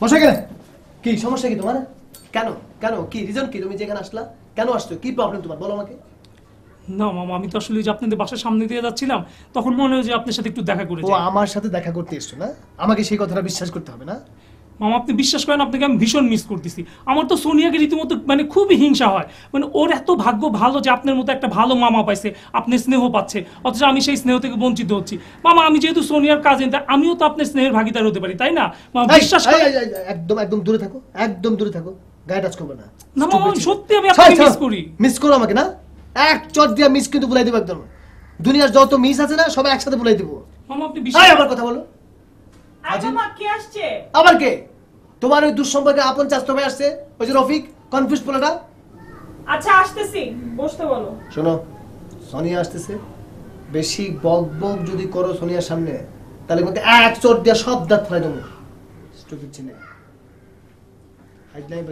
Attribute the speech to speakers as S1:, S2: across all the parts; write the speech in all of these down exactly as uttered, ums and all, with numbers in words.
S1: সমস্যা কেন? কি সমস্যা কি তোমার? কেন কেন কি রিজন কি? তুমি যেখানে আসলা কেন আসছো? কি প্রবলেম তোমার বলো আমাকে।
S2: না মামা, আমি তো আসলে যে আপনাদের বাসার সামনে দিয়ে যাচ্ছিলাম, তখন মনে হয় যে আপনার সাথে একটু দেখা করে
S1: ও আমার সাথে দেখা করতে এসছো না? আমাকে সেই কথাটা বিশ্বাস করতে হবে না।
S2: মামা আপনি বিশ্বাস করেন, আপনাকে আমি ভীষণ মিস করতেছি। আমার তো সোনিয়াকে রীতিমতো মানে খুবই হিংসা হয়। মানে ওর এত ভাগ্য ভালো যে আপনার মতো একটা ভালো মামা পাইছে, আপনি স্নেহ পাচ্ছে, অথচ আমি সেই স্নেহ থেকে বঞ্চিত হচ্ছি। মামা আমি যেহেতু সোনিয়ার কাজিন, তাই আমিও তো আপনার স্নেহের ভাগিদার হতে পারি, তাই না? মামা বিশ্বাস করেন।
S1: একদম একদম দূরে থাকো, একদম দূরে থাকো, গায়ে টাচ করবে না।
S2: না মামা সত্যি আমি আপনাকে মিস করি।
S1: মিস করো আমাকে না? এক চট দিয়া মিস কিন্তু ভুলাই দেবো একদম। দুনিয়ার যত মিস আছে না সবাই একসাথে ভুলাই দেবো।
S2: মামা আপনি বিশ্বাস
S1: আবার কথা বলো।
S3: মামা কে আসছে?
S1: আবার কে? তোমার ওই দুঃসম্পর্কে আপন চাস্তো ভাই আসছে, ওই যে রফিক, কনফিউজ পোলাটা।
S3: আচ্ছা আসতেছি, বসতে বলো।
S1: শোনো, সোনিয়া আসতেছে, বেশি বক বক যদি করো সোনিয়ার সামনে, তাহলে কিন্তু এক চোট দিয়ে সব দাঁত ফেলাই দেবো। স্টুপিড চিনে হাইডলাই ভাই।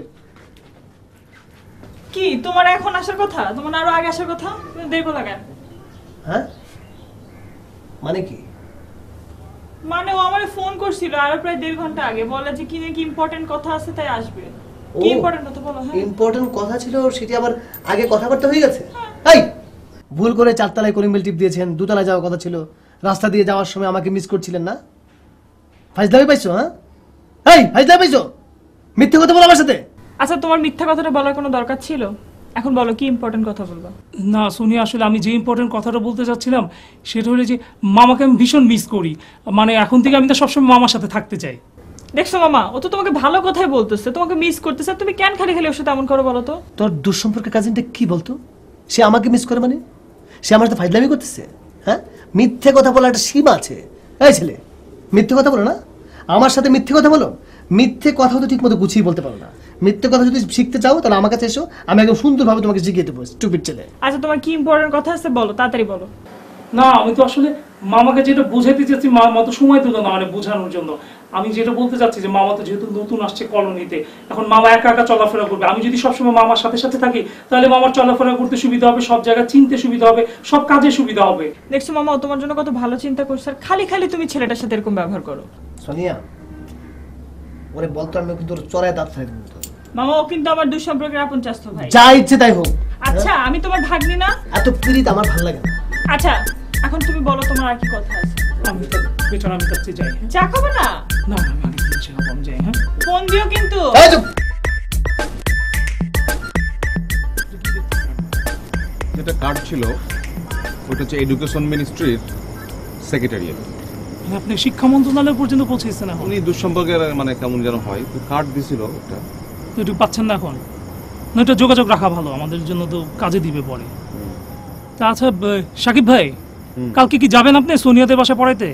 S3: কি তোমার এখন আসার কথা? তোমার আরো আগে আসার কথা, তুমি দেরি করলা কেন?
S1: হ্যাঁ মানে কি?
S3: মানে ও আমারে ফোন করছিল আর প্রায় দেড় ঘন্টা আগে, বলে যে কি নাকি ইম্পর্টেন্ট কথা আছে তাই আসবে। কি ইম্পর্টেন্ট কথা বলো? হ্যাঁ
S1: ইম্পর্টেন্ট কথা ছিল, সেটা আবার আগে কথাবার্তা হয়ে গেছে। এই ভুল করে চারতলায় কলিং বেল টিপ দিয়েছেন, দুতলায় যাওয়ার কথা ছিল, রাস্তা দিয়ে যাওয়ার সময় আমাকে মিস করছিলেন না? ফাইজলামি পাইছো? হ্যাঁ এই ফাইজলামি পাইছো? মিথ্যে কথা বলো আমার সাথে।
S3: আচ্ছা তোমার মিথ্যা কথাটা বলার কোনো দরকার ছিল? এখন বলো কি ইম্পর্টেন্ট কথা বলবা?
S2: না সোনিয়া, আসলে আমি যে ইম্পর্টেন্ট কথাটা বলতে চাচ্ছিলাম সেটা হলো যে মামাকে আমি ভীষণ মিস করি। মানে এখন থেকে আমি তো সবসময় মামার সাথে থাকতে চাই।
S3: দেখছো মামা, ও তো তোমাকে ভালো কথাই বলতেছে, তোমাকে মিস করতেছে, তুমি কেন খালি খালি ওর সাথে এমন করো বলো তো?
S1: তোর দুঃসম্পর্কের কাজিনটা কি বলতো? সে আমাকে মিস করে মানে? সে আমার সাথে ফাইজলামি করতেছে? হ্যাঁ মিথ্যে কথা বলার একটা সীমা আছে। এই ছেলে মিথ্যে কথা বলো না, আমার সাথে মিথ্যে কথা বলো। মিথ্যে কথা তো ঠিক মতো গুছিয়ে বলতে পারো না। মিথ্যে কথা যদি শিখতে চাও তাহলে আমার কাছে এসো, আমি একদম সুন্দরভাবে তোমাকে শিখিয়ে দেবো। স্টুপিড ছেলে।
S3: আচ্ছা তোমার কি ইম্পর্টেন্ট কথা আছে বলো, তাড়াতাড়ি বলো।
S2: না আমি তো আসলে মামাকে যেটা বোঝাতে চাচ্ছি, মামা তো সময় দিল না মানে বোঝানোর জন্য। আমি যেটা বলতে চাচ্ছি যে মামা তো যেহেতু নতুন আসছে কলোনিতে, এখন মামা একা একা চলাফেরা করবে। আমি যদি সবসময় মামার সাথে সাথে থাকি তাহলে মামার চলাফেরা করতে সুবিধা হবে, সব জায়গায় চিনতে সুবিধা হবে, সব কাজে সুবিধা হবে।
S3: দেখছো মামা, ও তোমার জন্য কত ভালো চিন্তা করছে, আর খালি খালি তুমি ছেলেটার সাথে এরকম ব্যবহার করো।
S1: সোনিয়া ওরে বলতো আমি কিন্তু চড়ায় দাঁত ফেলে দেবো।
S3: মামা ও কিন্তু আমার দুঃসম্পর্কের আপন চাস্তো ভাই।
S1: যা ইচ্ছে তাই হোক।
S3: আচ্ছা আমি তোমার ভাগ্নি না?
S1: এত প্রীত আমার ভালো লাগে না।
S3: আচ্ছা এখন তুমি বলো তোমার আর কি কথা আছে?
S2: আমি তো পেছনে আমি কাছে যাই।
S3: চা খাবে না?
S2: না আমি আগে চা খাবো, যাই। হ্যাঁ
S3: ফোন দিও কিন্তু।
S1: এই চুপ।
S4: যেটা কার্ড ছিল ওটা হচ্ছে এডুকেশন মিনিস্ট্রির সেক্রেটারিয়েট।
S2: আপনি শিক্ষা মন্ত্রণালয় পর্যন্ত পৌঁছেছেন এখন?
S4: উনি দুঃসম্পর্কের মানে কেমন যেন হয়, তো কার্ড দিছিল ওটা।
S2: তো একটু পাচ্ছেন না এখন? না এটা যোগাযোগ রাখা ভালো, আমাদের জন্য তো কাজে দিবে পরে। তা আচ্ছা সাকিব ভাই, কালকে কি যাবেন আপনি সোনিয়াদের বাসায় পড়াইতে?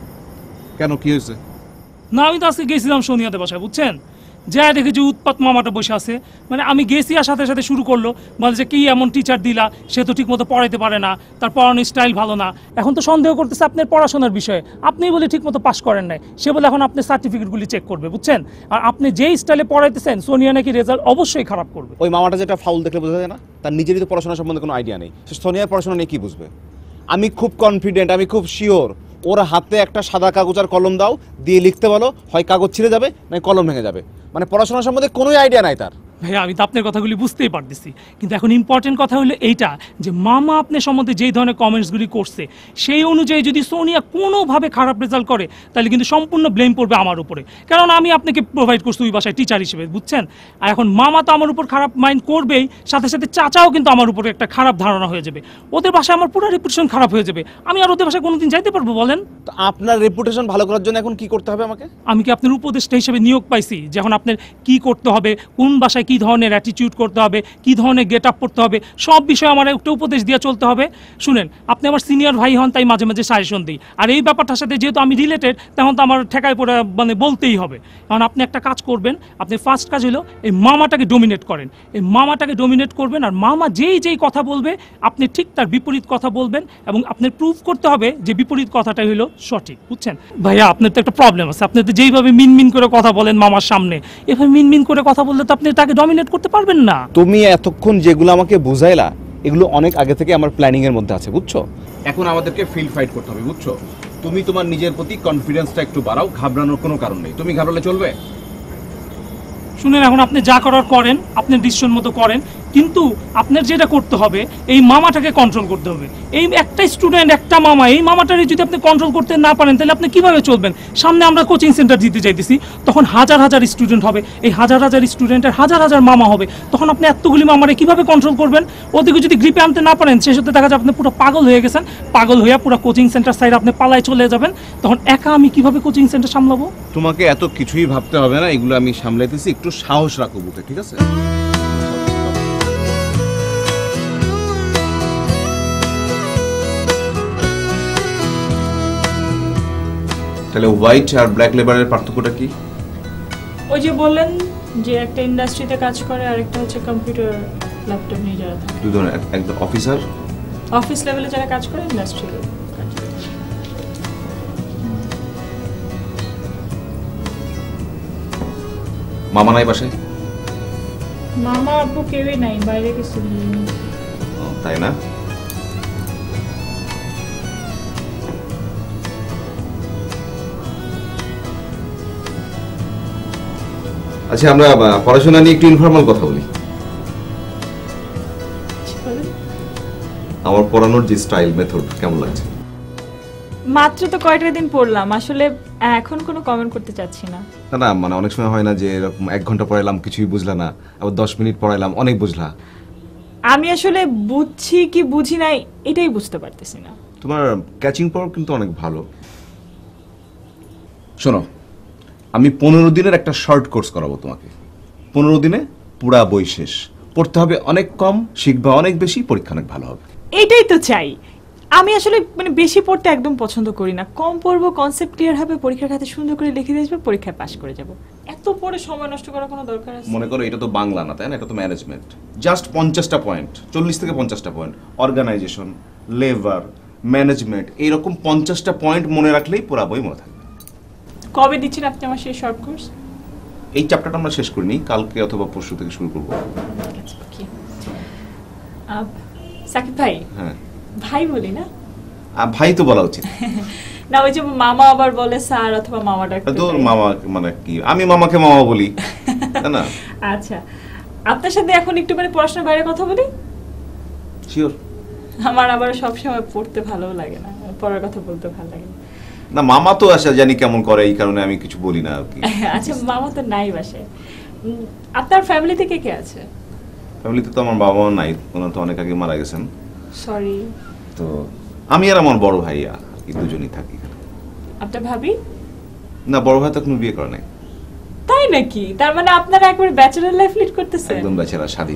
S4: কেন কি হয়েছে?
S2: না আমি তো আজকে গেছিলাম সোনিয়াদের বাসায়, বুঝছেন, যা দেখি যে উৎপাত মামাটা বসে আছে। মানে আমি গেছি আর সাথে সাথে শুরু করলো বলে যে কি এমন টিচার দিলা, সে তো ঠিক মতো পড়াইতে পারে না, তার পড়ানোর স্টাইল ভালো না। এখন তো সন্দেহ করতেছে আপনার পড়াশোনার বিষয়ে, আপনি বলে ঠিক মতো পাস করেন নাই, সে বলে এখন আপনার সার্টিফিকেটগুলি চেক করবে, বুঝছেন। আর আপনি যেই স্টাইলে পড়াইতেছেন সোনিয়া নাকি রেজাল্ট অবশ্যই খারাপ করবে।
S4: ওই মামাটা যেটা ফাউল দেখলে বোঝা যায় না, তার নিজেরই তো পড়াশোনা সম্বন্ধে কোনো আইডিয়া নেই, সে সোনিয়ার পড়াশোনা নিয়ে কি বুঝবে? আমি খুব কনফিডেন্ট, আমি খুব শিওর ওর হাতে একটা সাদা কাগজ আর কলম দাও, দিয়ে লিখতে বলো, হয় কাগজ ছিঁড়ে যাবে না কলম ভেঙে যাবে। মানে পড়াশোনা সম্বন্ধে কোনোই আইডিয়া নাই তার।
S2: ভাইয়া আমি তো আপনার কথাগুলি বুঝতেই পারতেছি, কিন্তু এখন ইম্পর্টেন্ট কথা হলো এইটা যে মামা আপনার সম্বন্ধে যেই ধরনের কমেন্টসগুলি করছে সেই অনুযায়ী যদি সোনিয়া কোনোভাবে খারাপ রেজাল্ট করে তাহলে কিন্তু সম্পূর্ণ ব্লেম পড়বে আমার উপরে, কারণ আমি আপনাকে প্রোভাইড করছি ওই বাসায় টিচার হিসেবে, বুঝছেন। আর এখন মামা তো আমার উপর খারাপ মাইন্ড করবেই, সাথে সাথে চাচাও কিন্তু আমার উপরে একটা খারাপ ধারণা হয়ে যাবে, ওদের বাসায় আমার পুরো রেপুটেশন খারাপ হয়ে যাবে। আমি আর ওদের বাসায় কোনোদিন যাইতে পারবো বলেন?
S4: তো আপনার রেপুটেশন ভালো করার জন্য এখন কি করতে হবে আমাকে?
S2: আমি কি আপনার উপদেষ্টা হিসেবে নিয়োগ পাইছি যে এখন আপনার কি করতে হবে, কোন বাসায় কী ধরনের অ্যাটিটিউড করতে হবে, কী ধরনের গেট আপ করতে হবে, সব বিষয়ে আমার একটা উপদেশ দিয়ে চলতে হবে? শুনেন, আপনি আমার সিনিয়র ভাই হন, তাই মাঝে মাঝে সাজেশন দিই, আর এই ব্যাপারটার সাথে যেহেতু আমি রিলেটেড তখন তো আমার ঠেকায় পড়ে মানে বলতেই হবে। কারণ আপনি একটা কাজ করবেন, আপনি ফার্স্ট কাজ হলো এই মামাটাকে ডোমিনেট করেন, এই মামাটাকে ডোমিনেট করবেন, আর মামা যেই যেই কথা বলবে আপনি ঠিক তার বিপরীত কথা বলবেন, এবং আপনার প্রুভ করতে হবে যে বিপরীত কথাটাই হলো সঠিক, বুঝছেন। ভাইয়া আপনার তো একটা প্রবলেম আছে, আপনি তো যেইভাবে মিনমিন করে কথা বলেন মামার সামনে, এভাবে মিনমিন করে কথা বললে তো আপনি তাকে ডমিনেট করতে পারবেন না।
S4: তুমি এতক্ষণ যেগুলো আমাকে বুঝাইলা এগুলো অনেক আগে থেকে আমার প্ল্যানিং এর মধ্যে আছে, বুঝছো। এখন আমাদেরকে ফিল্ড ফাইট করতে হবে, বুঝছো। তুমি তোমার নিজের প্রতি কনফিডেন্সটা একটু বাড়াও, ঘাবড়ানোর কোনো কারণ নেই। তুমি ঘাবড়ালে চলবে?
S2: শুনেন, এখন আপনি যা করার করেন, আপনার ডিসিশন মতো করেন, কিন্তু আপনার যেটা করতে হবে এই মামাটাকে কন্ট্রোল করতে হবে। এই একটা স্টুডেন্ট, একটা মামা, এই মামাটারে যদি আপনি কন্ট্রোল করতে না পারেন তাহলে আপনি কিভাবে চলবেন? সামনে আমরা কোচিং সেন্টার দিতে চাইতেছি, তখন হাজার হাজার স্টুডেন্ট হবে, এই হাজার হাজার স্টুডেন্টের হাজার হাজার মামা হবে, তখন আপনি এতগুলি মামারে কিভাবে কন্ট্রোল করবেন? ওদিকে যদি গ্রিপে আনতে না পারেন, সে সাথে দেখা যায় আপনি পুরো পাগল হয়ে গেছেন, পাগল হয়ে পুরো কোচিং সেন্টার সাইড আপনি পালায় চলে যাবেন, তখন একা আমি কিভাবে কোচিং সেন্টার সামলাবো?
S4: তোমাকে এত কিছুই ভাবতে হবে না, এগুলো আমি সামলাইতেছি, একটু সাহস রাখো বুকে, ঠিক আছে? তাহলে হোয়াইট আর ব্ল্যাক লেবারের পার্থক্যটা কি?
S3: ওই যে বললেন যে একটা ইন্ডাস্ট্রিতে কাজ করে আর একটা হচ্ছে কম্পিউটার ল্যাপটপ নিয়ে যারা থাকে।
S4: দুই ধরনের, একদম অফিসার,
S3: অফিস লেভেলে যারা কাজ করে, ইন্ডাস্ট্রি কাজ করে।
S4: মামা নাই বাসায়?
S3: মামা আব্বু কেউই নাই, বাইরে গেছে।
S4: ও, তাই না? আচ্ছা, আমরা আহ, পড়াশোনা নিয়ে একটু ইনফর্মাল কথা বলি। আমার পড়ানোর যে স্টাইল, মেথড কেমন লাগছে?
S3: মাত্র তো কয়টা দিন পড়লাম, আসলে এখন কোনো কমেন্ট করতে চাচ্ছি না।
S4: না না, মানে অনেক সময় হয় না যে এরকম এক ঘন্টা পড়াইলাম কিছুই বুঝলা না, আবার দশ মিনিট পড়াইলাম অনেক বুঝলা।
S3: আমি আসলে বুঝছি কি বুঝি নাই এটাই বুঝতে পারতেছি না।
S4: তোমার ক্যাচিং পাওয়ার কিন্তু অনেক ভালো। শোনো, আমি পনেরো দিনের একটা শর্ট কোর্স করাবো তোমাকে। পনেরো দিনে পুরা বই শেষ, পড়তে হবে অনেক কম, শিখবা অনেক বেশি, পরীক্ষা অনেক ভালো হবে।
S3: এটাই তো চাই। আমি আসলে মানে বেশি পড়তে একদম পছন্দ করি না, কম পড়বো, কনসেপ্ট ক্লিয়ার হবে, পরীক্ষার খাতে সুন্দর করে লিখে দিয়ে আসবো, পরীক্ষায় পাশ করে যাব। এত পড়ে সময় নষ্ট করার কোনো দরকার আছে?
S4: মনে করো এটা তো বাংলা না, তাই না? এটা তো ম্যানেজমেন্ট। জাস্ট পঞ্চাশটা পয়েন্ট, চল্লিশ থেকে পঞ্চাশটা পয়েন্ট, অর্গানাইজেশন, লেবার, ম্যানেজমেন্ট, এইরকম পঞ্চাশটা পয়েন্ট মনে রাখলেই পুরা বই মনে থাকবে।
S3: কবে দিচ্ছেন আপনি আমার সেই শর্ট কোর্স?
S4: এই চ্যাপ্টারটা আমরা শেষ করিনি, কালকে অথবা পরশু থেকে শুরু করবো।
S3: সাকিব ভাই,
S4: হ্যাঁ
S3: ভাই বলি না?
S4: আহ, ভাই তো বলা উচিত
S3: না, ওই যে মামা আবার বলে স্যার অথবা মামা ডাকতে
S4: তো
S3: চায়।
S4: মামা মানে কি, আমি মামাকে মামা বলি, তাই না?
S3: আচ্ছা, আপনার সাথে এখন একটু মানে পড়াশোনার বাইরে কথা বলি।
S4: শিওর।
S3: আমার আবার সবসময় পড়তে ভালো লাগে না, পড়ার কথা বলতে ভালো লাগে না।
S4: না, মামা তো আসা জানি কেমন করে, এই কারণে আমি কিছু বলি না আর কি।
S3: আচ্ছা, মামা তো নাই বাসায়। উম, আপনার ফ্যামিলিতে কে কে আছে?
S4: ফ্যামিলিতে তো আমার বাবা মা নাই, ওনারা তো অনেক আগে মারা গেছেন।
S3: সরি।
S4: তো আমি আর আমার বড় ভাইয়া আর কি দুজনই থাকি।
S3: আপনার ভাবি?
S4: না, বড় ভাই তো এখনো বিয়ে করে নাই।
S3: তাই নাকি? তার মানে আপনারা একবার ব্যাচেলর লাইফ লিড করতেছেন?
S4: একদম ব্যাচেলর, স্বাধীন।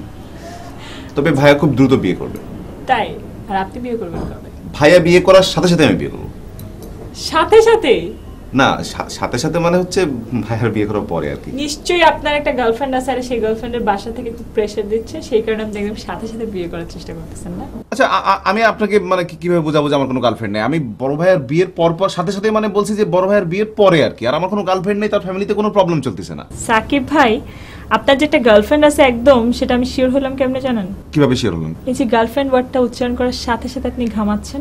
S4: তবে ভাইয়া খুব দ্রুত বিয়ে করবে।
S3: তাই? আর আপনি বিয়ে করবেন কবে?
S4: ভাইয়া বিয়ে করার সাথে সাথে আমি বিয়ে করবো।
S3: সাথে সাথে?
S4: না, সা- সাথে সাথে মানে হচ্ছে ভাইয়ার বিয়ে করার পরে আর কি।
S3: নিশ্চয়ই আপনার একটা গার্লফ্রেন্ড আছে, আর সেই গার্লফ্রেন্ডের বাসা থেকে খুব প্রেসার দিচ্ছে, সেই কারণে আপনি একদম সাথে সাথে বিয়ে করার চেষ্টা করতেছেন না?
S4: আচ্ছা, আ- আ- আমি আপনাকে মানে কি- কিভাবে বোঝাবো যে আমার কোনো গার্লফ্রেন্ড নেই? আমি বড় ভাইয়ের বিয়ের পর পর সাথে সাথে মানে বলছি যে বড় ভাইয়ের বিয়ের পরে আর কি, আর আমার কোনো গার্লফ্রেন্ড নেই, তার ফ্যামিলিতে কোনো প্রবলেম চলতেছে না।
S3: সাকিব ভাই, আপনার যে একটা গার্লফ্রেন্ড আছে একদম, সেটা আমি শিওর হলাম কেমনে জানেন?
S4: কিভাবে শিওর হলেন?
S3: এই যে গার্লফ্রেন্ড ওয়ার্ডটা উচ্চারণ করার সাথে সাথে আপনি ঘামাচ্ছেন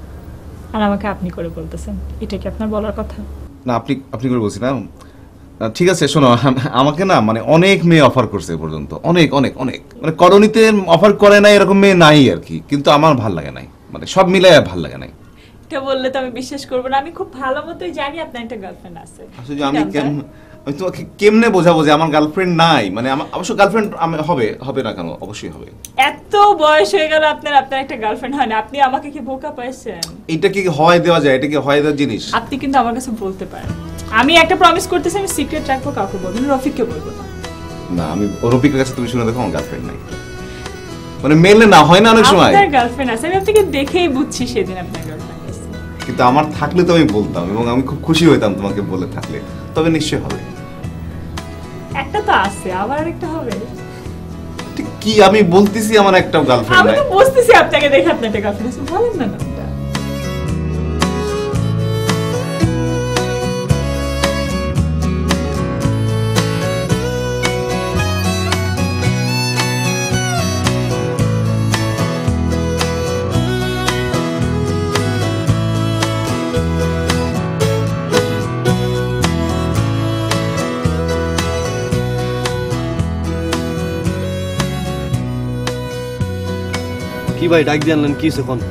S3: আর আমাকে আপনি করে বলতেছেন, এটা কি আপনার বলার কথা?
S4: না, আপনি আপনি করে বলছি না। আহ, ঠিক আছে, শোনো, আম- আমাকে না মানে অনেক মেয়ে অফার করছে এ পর্যন্ত, অনেক অনেক অনেক, মানে করণীতে অফার করে নাই এরকম মেয়ে নাই আর কি, কিন্তু আমার ভাল লাগে নাই, মানে সব মিলাই ভাল লাগে নাই।
S3: এটা বললে তো আমি বিশ্বাস করবো না, আমি খুব ভালো মতোই জানি আপনার একটা গার্লফ্রেন্ড আছে।
S4: আসলে আমি কেম- আমি তোমাকে কেমনে বোঝাবো যে আমার গার্লফ্রেন্ড নাই? মানে আমার অবশ্য গার্লফ্রেন্ড হবে, হবে না কেন, অবশ্যই হবে।
S3: এত বয়স হয়ে গেল আপনার, আপনার একটা গার্লফ্রেন্ড হয় না, আপনি আমাকে কি বোকা পাইছেন?
S4: এটা কি হয় দেওয়া যায়? এটা কি হয় দেওয়ার জিনিস?
S3: আপনি কিন্তু আমার কাছে বলতে পারেন, আমি একটা প্রমিস করতেছি, আমি সিক্রেট রাখবো, কাউকে বলবো না, রফিককে বলবো না।
S4: না, আমি রফিকের কাছে তুমি শুনে দেখো আমার গার্লফ্রেন্ড নাই, মানে মেলে না হয় না অনেক সময়।
S3: আপনার গার্লফ্রেন্ড আছে, আমি আপনাকে দেখেই বুঝছি সেদিন আপনার গার্লফ্রেন্ড আছে।
S4: কিন্তু আমার থাকলে তো আমি বলতাম, এবং আমি খুব খুশি হইতাম তোমাকে বলে থাকলে, তবে নিশ্চয়ই হবে।
S3: একটা তো আছে, আবার আরেকটা হবে।
S4: ঠিক কি আমি বলতেছি আমার একটা গার্লফ্রেন্ড
S3: আমি
S4: নাই।
S3: তো বুঝতেছি আপনাকে দেখে আপনার একটা গার্লফ্রেন্ড আছে, বলেন না না।
S5: ভাই ডাক দিয়ে আনলেন, কি হয়েছে কোন?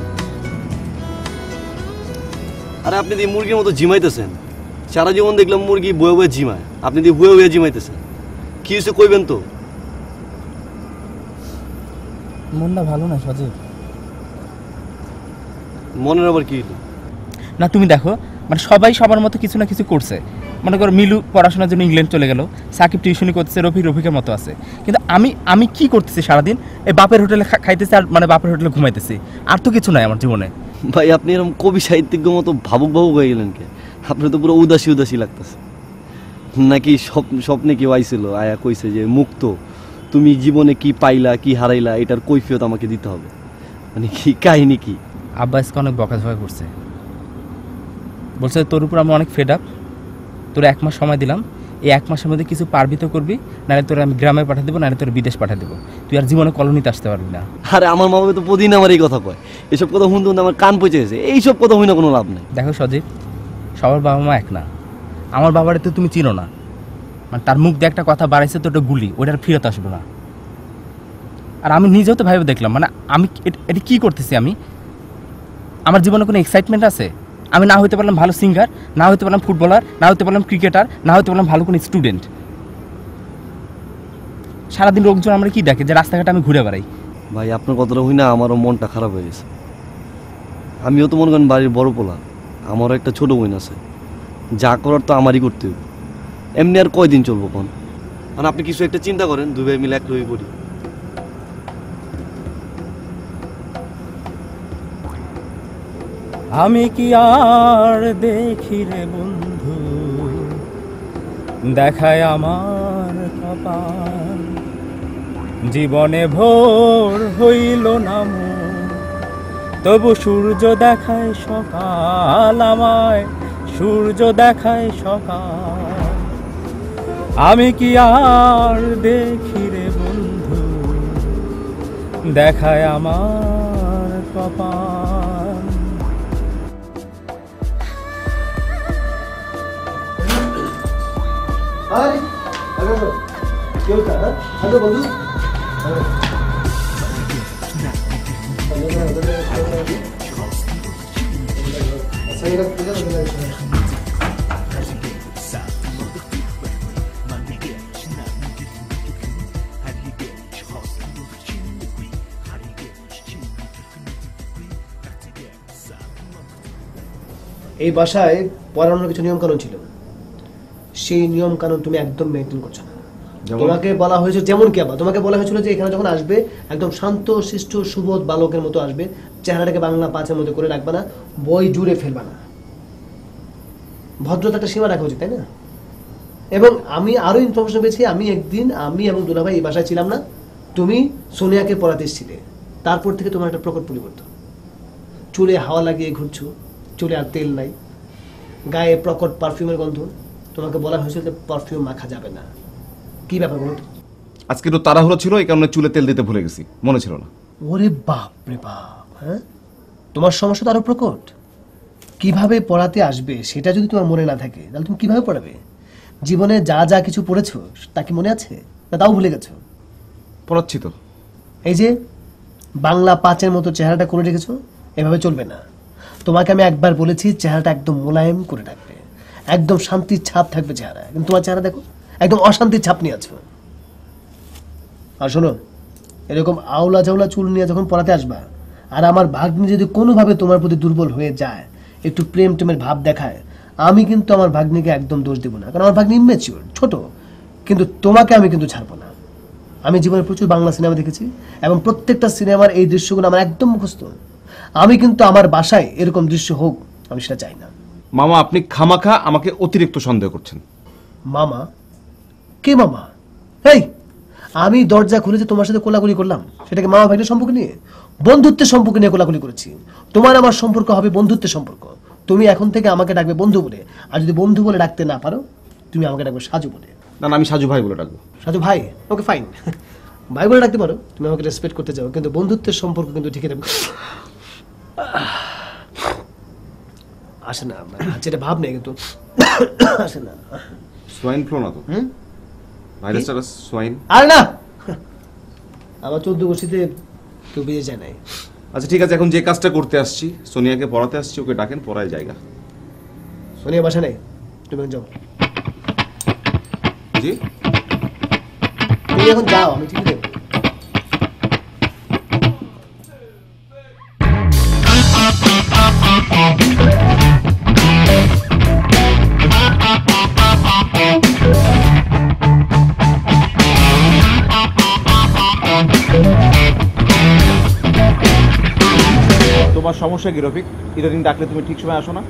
S5: আরে আপনি দিয়ে মুরগির মতো জিমাইতেছেন, সারা জীবন দেখলাম মুরগি বয়ে বয়ে জিমায়, আপনি দিয়ে বয়ে বয়ে জিমাইতেছেন, কি হয়েছে কইবেন তো?
S6: মনটা ভালো না সজীব।
S5: মনের আবার কি হলো?
S6: না তুমি দেখো, মানে সবাই সবার মতো কিছু না কিছু করছে। মনে করো মিলু পড়াশোনার জন্য ইংল্যান্ড চলে গেল, সাকিব টিউশনি করতেছে, রফিক রফিকের মতো আছে। কিন্তু আমি আমি কি করতেছি সারাদিন? এই বাপের হোটেলে খাইতেছি আর মানে বাপের হোটেলে ঘুমাইতেছি, আর তো কিছু নাই আমার জীবনে।
S5: ভাই আপনি এরকম কবি সাহিত্যিক মতো ভাবুক ভাবুক হয়ে গেলেন কে? আপনি তো পুরো উদাসী উদাসী লাগতেছে। নাকি স্বপ্ন স্বপ্নে কেউ আইছিল, আয়া কইছে যে মুক্ত তুমি জীবনে কি পাইলা কি হারাইলা এটার কৈফিয়ত আমাকে দিতে হবে, মানে কি কাহিনী কি?
S6: আব্বা আজকে অনেক বকাঝকা করছে, বলছে তোর উপর আমি অনেক ফেড আপ, তোর এক মাস সময় দিলাম, এই এক মাসের মধ্যে কিছু পারবি তো করবি, নাহলে তোর আমি গ্রামে পাঠিয়ে দেবো, নাহলে তোর বিদেশ পাঠিয়ে দেবো, তুই আর জীবনে কলোনিতে আসতে পারবি না।
S5: আরে আমার মা বাবা তো প্রতিদিন আমার এই কথা কয়, এসব কথা শুনতে শুনতে আমার কান পচে গেছে, এইসব কথা হই না কোনো লাভ নেই।
S6: দেখো সজীব, সবার বাবা মা এক না, আমার বাবারে তো তুমি চিনো না, মানে তার মুখ দিয়ে একটা কথা বাড়াইছে তো ওটা গুলি, ওটার ফিরত আসবে না। আর আমি নিজেও তো ভাইবে দেখলাম, মানে আমি এটা কি করতেছি, আমি আমার জীবনে কোনো এক্সাইটমেন্ট আছে? আমি না হইতে পারলাম ভালো সিঙ্গার, না হইতে পারলাম ফুটবলার, না হইতে পারলাম ক্রিকেটার, না হইতে পারলাম ভালো কোনো স্টুডেন্ট। সারাদিন লোকজন আমরা কি ডাকে যে রাস্তাঘাটে আমি ঘুরে বেড়াই।
S5: ভাই আপনার কথাটা হই না আমারও মনটা খারাপ হয়ে গেছে। আমিও তো মনে করেন বাড়ির বড় পোলা, আমারও একটা ছোট বোন আছে, যা করার তো আমারই করতে হবে। এমনি আর কয়দিন চলবো কোন? মানে আপনি কিছু একটা চিন্তা করেন, দুই ভাই মিলে এক হয়ে করি।
S6: আমি কি আর দেখি রে বন্ধু, দেখায় আমার কপাল, জীবনে ভোর হইল না মোর, তবু সূর্য দেখায় সকাল, আমায় সূর্য দেখায় সকাল। আমি কি আর দেখি রে বন্ধু, দেখায় আমার কপাল।
S1: আরে আরে কি হলো? হ্যালো বন্ধু, এই বাসায় পড়ানোর কিছু নিয়ম কানুন ছিল, সেই নিয়ম কানুন তুমি একদম মেনটেন করছো না। তোমাকে বলা হয়েছে যেমন কি আবার তোমাকে বলা হয়েছিল যে এখানে যখন আসবে একদম শান্ত শিষ্ট সুবোধ বালকের মতো আসবে, চেহারাটাকে বাংলা পাঁচের মতো করে রাখবা না, বই জুড়ে ফেলবা না, ভদ্রতা একটা সীমা রাখা উচিত, তাই না? এবং আমি আরো ইনফরমেশন পেয়েছি, আমি একদিন আমি এবং দুলাভাই এই বাসায় ছিলাম না, তুমি সোনিয়াকে পড়াতে এসেছিলে, তারপর থেকে তোমার একটা প্রকট পরিবর্তন, চুলে হাওয়া লাগিয়ে ঘুরছো, চুলে আর তেল নাই, গায়ে প্রকট পারফিউমের গন্ধ, তোমাকে বলা হয়েছিল যে পারফিউম মাখা যাবে না। কি ব্যাপার বলো?
S4: আজকে একটু তাড়াহুড়ো ছিল, এই কারণে চুলে তেল দিতে ভুলে গেছি, মনে ছিল না।
S1: ওরে বাপ রে বাপ, হ্যাঁ তোমার সমস্যা তো আরো প্রকট। কিভাবে পড়াতে আসবে সেটা যদি তোমার মনে না থাকে তাহলে তুমি কিভাবে পড়াবে? জীবনে যা যা কিছু পড়েছো তা কি মনে আছে না তাও ভুলে গেছো?
S4: পড়াচ্ছি তো।
S1: এই যে বাংলা পাঁচের মতো চেহারাটা করে রেখেছো, এভাবে চলবে না। তোমাকে আমি একবার বলেছি চেহারাটা একদম মোলায়েম করে রাখবে, একদম শান্তির ছাপ থাকবে চেহারা, কিন্তু তোমার চেহারা দেখো একদম অশান্তির ছাপ নিয়ে আছো। আর শোনো, এরকম আওলা ঝাওলা চুল নিয়ে যখন পড়াতে আসবা, আর আমার ভাগ্নি যদি কোনোভাবে তোমার প্রতি দুর্বল হয়ে যায়, একটু প্রেম টেমের ভাব দেখায়, আমি কিন্তু আমার ভাগ্নিকে একদম দোষ দেবো না, কারণ আমার ভাগ্নি ইম্যাচিওর ছোট, কিন্তু তোমাকে আমি কিন্তু ছাড়বো না। আমি জীবনে প্রচুর বাংলা সিনেমা দেখেছি এবং প্রত্যেকটা সিনেমার এই দৃশ্যগুলো আমার একদম মুখস্থ। আমি কিন্তু আমার বাসায় এরকম দৃশ্য হোক আমি সেটা চাই না।
S4: মামা আপনি খামাখা আমাকে অতিরিক্ত সন্দেহ করছেন।
S1: মামা? কে মামা? এই আমি দরজা খুলেছি তোমার সাথে কোলাকুলি করলাম, সেটাকে মামা ভাইয়ের সম্পর্ক নিয়ে? বন্ধুত্বের সম্পর্ক নিয়ে কোলাকুলি করেছি। তোমার আমার সম্পর্ক হবে বন্ধুত্বের সম্পর্ক। তুমি এখন থেকে আমাকে ডাকবে বন্ধু বলে, আর যদি বন্ধু বলে ডাকতে না পারো তুমি আমাকে ডাকবে সাজু বলে।
S4: না না, আমি সাজু ভাই বলে ডাকবো।
S1: সাজু ভাই? ওকে ফাইন, ভাই বলে ডাকতে পারো, তুমি আমাকে রেসপেক্ট করতে চাও, কিন্তু বন্ধুত্বের সম্পর্ক কিন্তু ঠিকই থাকবে। আসে না, যেটা ভাব নেই কিন্তু আসে না।
S4: সোয়াইন ফ্লু না তো?
S1: হুম,
S4: ভাইরাসটা সোয়াইন।
S1: আর না, আমার চোদ্দ বছরতে কেউ বেঁচে যায় নাই।
S4: আচ্ছা ঠিক আছে, এখন যে কাজটা করতে আসছি, সোনিয়াকে পড়াতে আসছি, ওকে ডাকেন, পড়ায় জায়গা।
S1: সোনিয়া বাসা নেই, তুমি এখন যাও।
S4: জি
S1: তুমি এখন যাও, আমি ঠিক দেবো।
S4: তোমার সমস্যা কি রফিক? ইদানিং ডাকলে তুমি ঠিক সময় আসো না?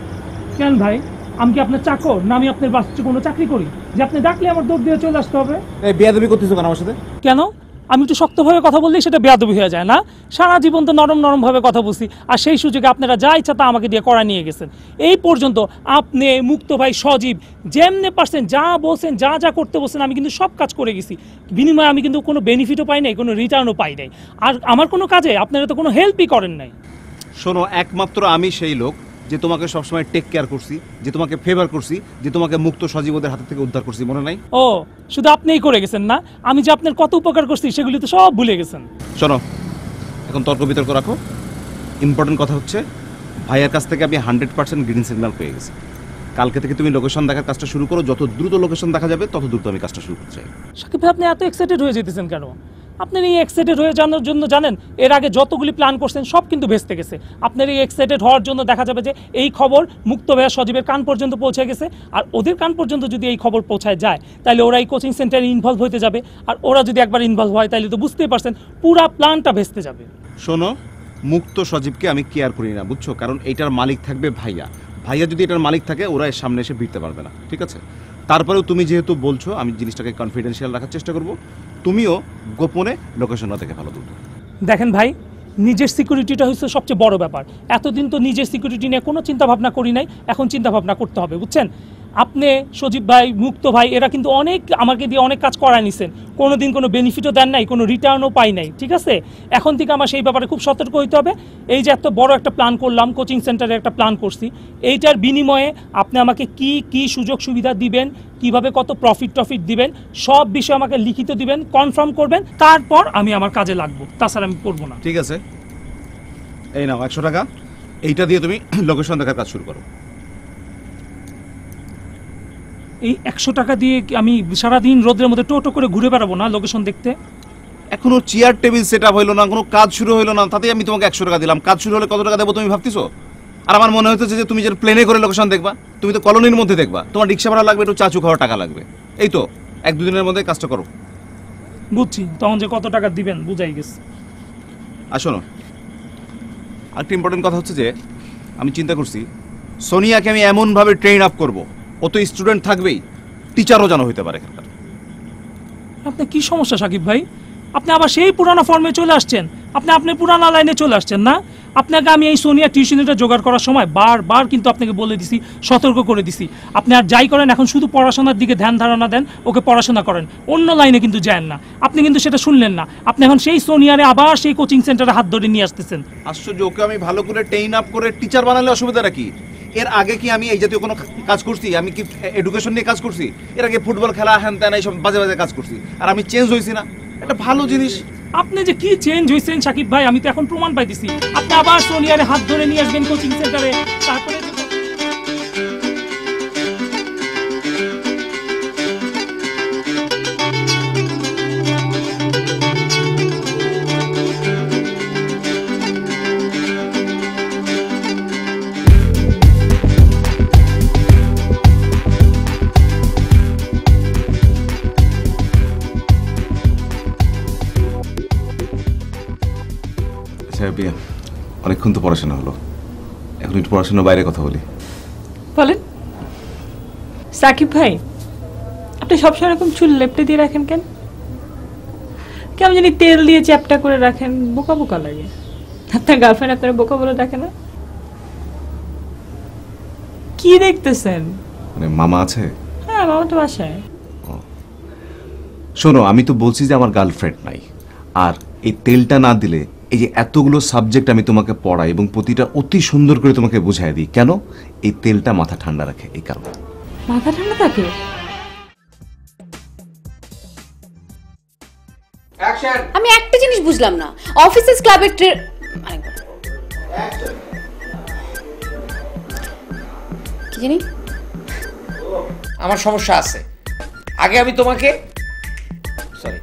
S2: কেন ভাই, আমি কি আপনার চাকর না আমি আপনার বাচ্চা কোনো চাকরি করি যে আপনি ডাকলে আমার দৌড় দিয়ে চলে আসতে হবে?
S4: এই বেয়াদবি করতেছো কেন আমার সাথে?
S2: কেন? আমি একটু শক্তভাবে কথা বললেই সেটা বেয়াদবি হয়ে যায় না? সারা জীবন তো নরম নরমভাবে কথা বলছি, আর সেই সুযোগে আপনারা যা ইচ্ছা তা আমাকে দিয়ে করা নিয়ে গেছেন। এই পর্যন্ত আপনি, মুক্ত ভাই, সজীব, যেমনে পারছেন যা বলছেন, যা যা করতে বলছেন আমি কিন্তু সব কাজ করে গেছি। বিনিময়ে আমি কিন্তু কোনো বেনিফিটও পাই নাই, কোনো রিটার্নও পাই নাই। আর আমার কোনো কাজে আপনারা তো কোনো হেল্পই করেন নাই।
S4: শোনো, একমাত্র আমি সেই লোক যে তোমাকে সবসময় টেক কেয়ার করছি, যে তোমাকে ফেভার করছি, যে তোমাকে মুক্ত সজীবদের হাত থেকে উদ্ধার করছি, মনে নাই?
S2: ও, শুধু আপনিই করে গেছেন না, আমি যে আপনার কত উপকার করছি সেগুলি তো সব ভুলে গেছেন।
S4: শোনো, এখন তর্ক বিতর্ক রাখো। ইম্পর্টেন্ট কথা হচ্ছে, ভাইয়ার কাছ থেকে আমি হান্ড্রেড পার্সেন্ট গ্রিন সিগন্যাল পেয়ে গেছি। কালকে থেকে তুমি লোকেশন দেখার কাজটা শুরু করো। যত দ্রুত লোকেশন দেখা যাবে তত দ্রুত আমি কাজটা শুরু করতে চাই।
S2: সাকিব ভাই, আপনি এত এক্সাইটেড হয়ে যেতেছেন কেন? আপনার এই এক্সাইটেড হয়ে যাওয়ার জন্য জানেন এর আগে যতগুলি প্ল্যান করছেন সব কিন্তু ভেস্তে গেছে। আপনার এই এক্সাইটেড হওয়ার জন্য দেখা যাবে যে এই খবর মুক্ত ভাইয়া সজীবের কান পর্যন্ত পৌঁছে গেছে, আর ওদের কান পর্যন্ত যদি এই খবর পৌঁছায় যায় তাহলে ওরা এই কোচিং সেন্টারে ইনভলভ হতে যাবে, আর ওরা যদি একবার ইনভলভ হয় তাহলে তো বুঝতেই পারছেন পুরা প্ল্যানটা ভেস্তে যাবে।
S4: শোনো, মুক্ত সজীবকে আমি কেয়ার করি না, বুঝছো? কারণ এইটার মালিক থাকবে ভাইয়া। ভাইয়া যদি এটার মালিক থাকে ওরা এর সামনে এসে ভিড়তে পারবে না, ঠিক আছে? তারপরেও তুমি যেহেতু বলছো, আমি জিনিসটাকে কনফিডেন্সিয়াল রাখার চেষ্টা করব। তুমিও গোপনে লোকেশনটা দেখে ভালো দ্রুত।
S2: দেখেন ভাই, নিজের সিকিউরিটিটা হচ্ছে সবচেয়ে বড় ব্যাপার। এতদিন তো নিজের সিকিউরিটি নিয়ে কোনো চিন্তা ভাবনা করি নাই, এখন চিন্তা ভাবনা করতে হবে, বুঝছেন? আপনি, সজীব ভাই, মুক্ত ভাই, এরা কিন্তু অনেক আমাকে দিয়ে অনেক কাজ করায় নিছেন, কোনো দিন কোনো বেনিফিটও দেন নাই, কোনো রিটার্নও পাই নাই, ঠিক আছে? এখন থেকে আমার সেই ব্যাপারে খুব সতর্ক হইতে হবে। এই যে এত বড় একটা প্ল্যান করলাম, কোচিং সেন্টারে একটা প্ল্যান করছি, এইটার বিনিময়ে আপনি আমাকে কি কি সুযোগ সুবিধা দিবেন, কিভাবে কত প্রফিট টফিট দিবেন, সব বিষয় আমাকে লিখিত দিবেন, কনফার্ম করবেন, তারপর আমি আমার কাজে লাগবো, তাছাড়া আমি করবো না।
S4: ঠিক আছে, এই নাও একশো টাকা, এইটা দিয়ে তুমি লোকেশন দেখার কাজ শুরু করো।
S2: এই একশো টাকা দিয়ে কি আমি সারাদিন রোদের মধ্যে টোটো করে ঘুরে বেড়াবো না লোকেশন দেখতে?
S4: এখনো চেয়ার টেবিল সেট আপ হইলো না, কোনো কাজ শুরু হইলো না, তাতে আমি তোমাকে একশো টাকা দিলাম। কাজ শুরু হলে কত টাকা দেবো তুমি ভাবতেছো? আর আমার মনে হচ্ছে যে তুমি যে প্লেনে করে লোকেশন দেখবা, তুমি তো কলোনির মধ্যে দেখবা, তোমার রিক্সা ভাড়া লাগবে, একটু চাচু খাওয়ার টাকা লাগবে। এই তো এক দুদিনের মধ্যে কাজটা করো।
S2: বুঝছি, তখন যে কত টাকা দিবেন বুঝাই গেছে।
S4: আর শোনো, আরেকটা ইম্পর্টেন্ট কথা হচ্ছে যে আমি চিন্তা করছি সোনিয়াকে আমি এমনভাবে ট্রেন আপ করবো, ও তো স্টুডেন্ট থাকবেই, টিচারও যেন হইতে পারে এখানকার।
S2: আপনার কি সমস্যা সাকিব ভাই? আপনি আবার সেই পুরানো ফর্মে চলে আসছেন, আপনি আপনি পুরানো লাইনে চলে আসছেন না? আপনাকে আমি এই সোনিয়া টিউশনিটা জোগাড় করার সময় বারবার কিন্তু আপনাকে বলে দিছি, সতর্ক করে দিছি, আপনি আর যাই করেন এখন শুধু পড়াশোনার দিকে ধ্যান ধারণা দেন, ওকে পড়াশোনা করেন, অন্য লাইনে কিন্তু যান না। আপনি কিন্তু সেটা শুনলেন না, আপনি এখন সেই সোনিয়ারে আবার সেই কোচিং সেন্টারে হাত ধরে নিয়ে আসতেছেন।
S4: আশ্চর্য, ওকে আমি ভালো করে ট্রেন আপ করে টিচার বানালে অসুবিধাটা কি? এর আগে কি আমি এই জাতীয় কোনো কাজ করছি? আমি কি এডুকেশন নিয়ে কাজ করছি? এর আগে ফুটবল খেলা, হ্যান ত্যান এইসব বাজে বাজে কাজ করছি, আর আমি চেঞ্জ হয়েছি না? এটা ভালো জিনিস।
S2: আপনি যে কি চেঞ্জ হয়েছেন সাকিব ভাই, আমি তো এখন প্রমাণ পাইতেছি। আপনি আবার সোনিয়ারে হাত ধরে নিয়ে আসবেন কোচিং সেন্টারে, তারপরে
S4: অনেকক্ষণ তো পড়াশোনা হলো, এখন একটু পড়াশোনার বাইরে কথা বলি।
S3: বলেন সাকিব ভাই, আপনি সবসময় এরকম চুল লেপটে দিয়ে রাখেন কেন? কেমন জানি তেল দিয়ে চ্যাপটা করে রাখেন, বোকা বোকা লাগে। আপনার গার্লফ্রেন্ড আপনার বোকা বলে ডাকে না? কি দেখতেছেন?
S4: মানে মামা আছে?
S3: হ্যাঁ, মামা তো বাসায়।
S4: শোনো, আমি তো বলছি যে আমার গার্লফ্রেন্ড নাই, আর এই তেলটা না দিলে এই যে এতগুলো সাবজেক্ট আমি তোমাকে পড়াই এবং প্রতিটা অতি সুন্দর করে তোমাকে বুঝাই দিই, কেন? এই তেলটা মাথা ঠান্ডা রাখে, এই কারণে।
S3: মাথা ঠান্ডা থাকে?
S7: আমি একটা জিনিস বুঝলাম না, অফিসার্স ক্লাবের আরেকবার কি জানি
S8: আমার সমস্যা আছে। আগে আমি তোমাকে সরি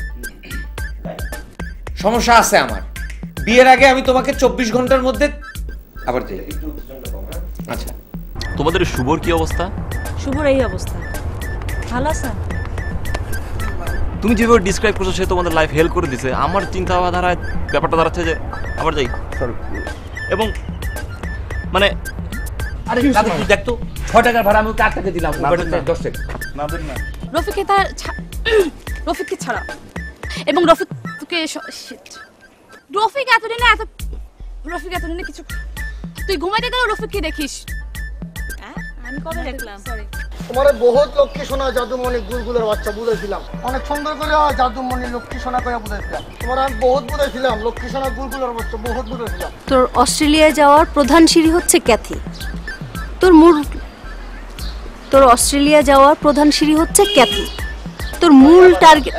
S8: সমস্যা আছে আমার। বিয়ের আগে আমি তোমাকে চব্বিশ ঘন্টার মধ্যে আবার দিই। আচ্ছা
S9: তোমাদের শুভর কি অবস্থা?
S10: শুভর এই অবস্থা। ভালো আছেন?
S9: তুমি যেভাবে ডিসক্রাইব করছো সে তোমাদের লাইফ হেল্প করে দিছে। আমার চিন্তাধারায় ব্যাপারটা দাঁড়াচ্ছে যে আবার যাই এবং মানে
S8: আরে দাদা তুই দেখ তো ছয় টাকার ভাড়া আমি ওকে আট টাকা দিলাম দশ টাকা
S4: না দেন না
S7: রফিককে তার ছা- রফিককে ছাড়া এবং রফিককে স- shit. রফিক এতদিনে এত রফিক এতদিনে কিছু তুই ঘুমাইতে গেলেও রফিককে দেখিস।
S10: হ্যাঁ আমি কবে দেখলাম?
S7: সরি
S11: তোমার বহুত লক্ষ্মী সোনা জাদুমণি গুলগুলের বাচ্চা বুঝেছিলাম, অনেক সুন্দর করে জাদুমণি লক্ষ্মী সোনা করে বুঝেছিলাম। তোমার আমি বহুত বুঝেছিলাম লক্ষ্মী সোনা গুলগুলের বাচ্চা বহুত বুঝেছিলাম।
S12: তোর অস্ট্রেলিয়ায় যাওয়ার প্রধান সিঁড়ি হচ্ছে ক্যাথি। তোর মূল তোর অস্ট্রেলিয়া যাওয়ার প্রধান সিঁড়ি হচ্ছে ক্যাথি। তোর মূল টার্গেট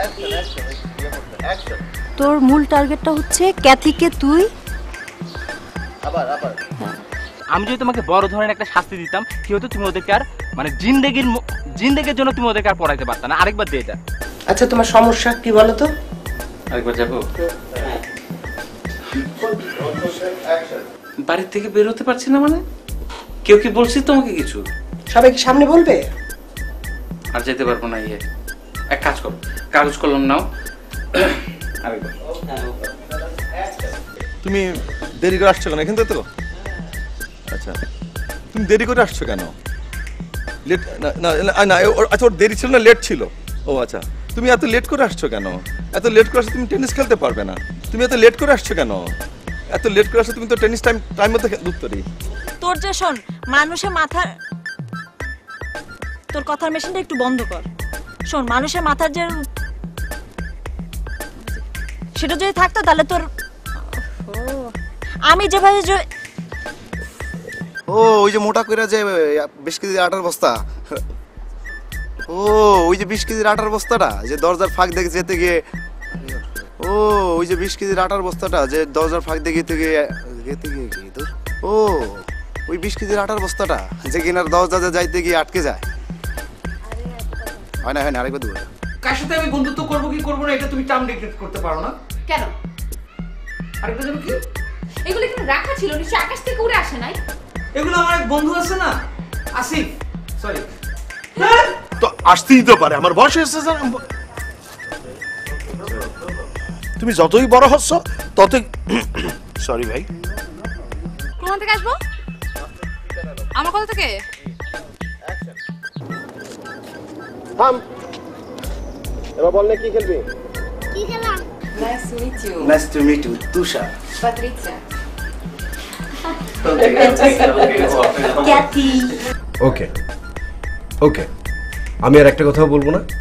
S12: তোর মূল টার্গেটটা হচ্ছে ক্যাথিকে তুই
S6: আবার আবার আমি যদি তোমাকে বড় ধরনের একটা শাস্তি দিতাম কি হতো, তুমি ওদেরকে আর মানে জিন্দেগির ম- জিন্দেগির জন্য তুমি ওদেরকে আর পড়াইতে পারতা না। আরেকবার দিয়ে এটা।
S8: আচ্ছা তোমার সমস্যা কি বলো তো?
S6: আরেকবার যাবো।
S8: বাড়ির থেকে বের হতে পারছি না মানে কেউ কি বলছি তোমাকে কিছু? সবাইকে সামনে বলবে?
S6: আর যেতে পারবো না। ইয়ে এক কাজ করো, কাগজ কলম নাও। আরেকবার
S13: তুমি দেরি করে আসছো কেন এখান থেকে? তো আচ্ছা তুমি দেরি করে আসছো কেন? লেট না না না ওর- আচ্ছা ওর দেরি ছিল না লেট ছিল? ও আচ্ছা তুমি এত লেট করে আসছো কেন? এত লেট করে আসছো তুমি টেনিস খেলতে পারবে না। তুমি এত লেট করে আসছো কেন? এত লেট করে আসছো তুমি তো টেনিস টাইম টাইম মধ্যে উত্তরই।
S10: তোর যে শোন মানুষের মাথার তোর কথার মেশিনটা একটু বন্ধ কর। শোন মানুষের মাথার যে সেটা যদি থাকতো তাহলে তোর ও, আমি যেভাবে যে
S14: ও ওই যে মোটা কইরা যে বিশ কেজি আটার বস্তা, ও ওই যে বিশ কেজির আটার বস্তাটা যে দরজার ফাঁক দেখে যেতে গিয়ে, ও ওই যে বিশ কেজির আটার বস্তাটা যে দরজার ফাঁক দেখে যেতে গিয়ে যেতে গিয়ে কি তোর, ও ওই বিশ কেজির আটার বস্তাটা যে কিনার দরজা যাইতে গিয়ে আটকে যায়। হয় না হয় না আরেকবার দেবো।
S8: কার সাথে আমি বন্ধুত্ব করবো কি করবো না এটা তুমি টার্ম ডিক্টেট করতে পারো না?
S7: কেন?
S8: আরেকটা যাবে কি?
S7: এগুলো এখানে রাখা ছিল, নিশ্চয়ই আকাশ থেকে উড়ে আসে নাই।
S8: এগুলো আমার এক বন্ধু আছে না আসিফ, সরি
S15: তো আসতেই তো পারে, আমার বয়স হয়েছে স্যার। তুমি যতই বড় হচ্ছ ততই সরি ভাই।
S7: কোন থেকে আসবো? আমার কথা থেকে?
S11: থাম, এবার বল না কি খেলবি?
S7: কি খেলা?
S11: Nice to meet you. Nice to meet you Tushar.
S7: Patricia.
S12: Cathy.
S15: Okay okay আমি আর একটা কথাও বলবো না,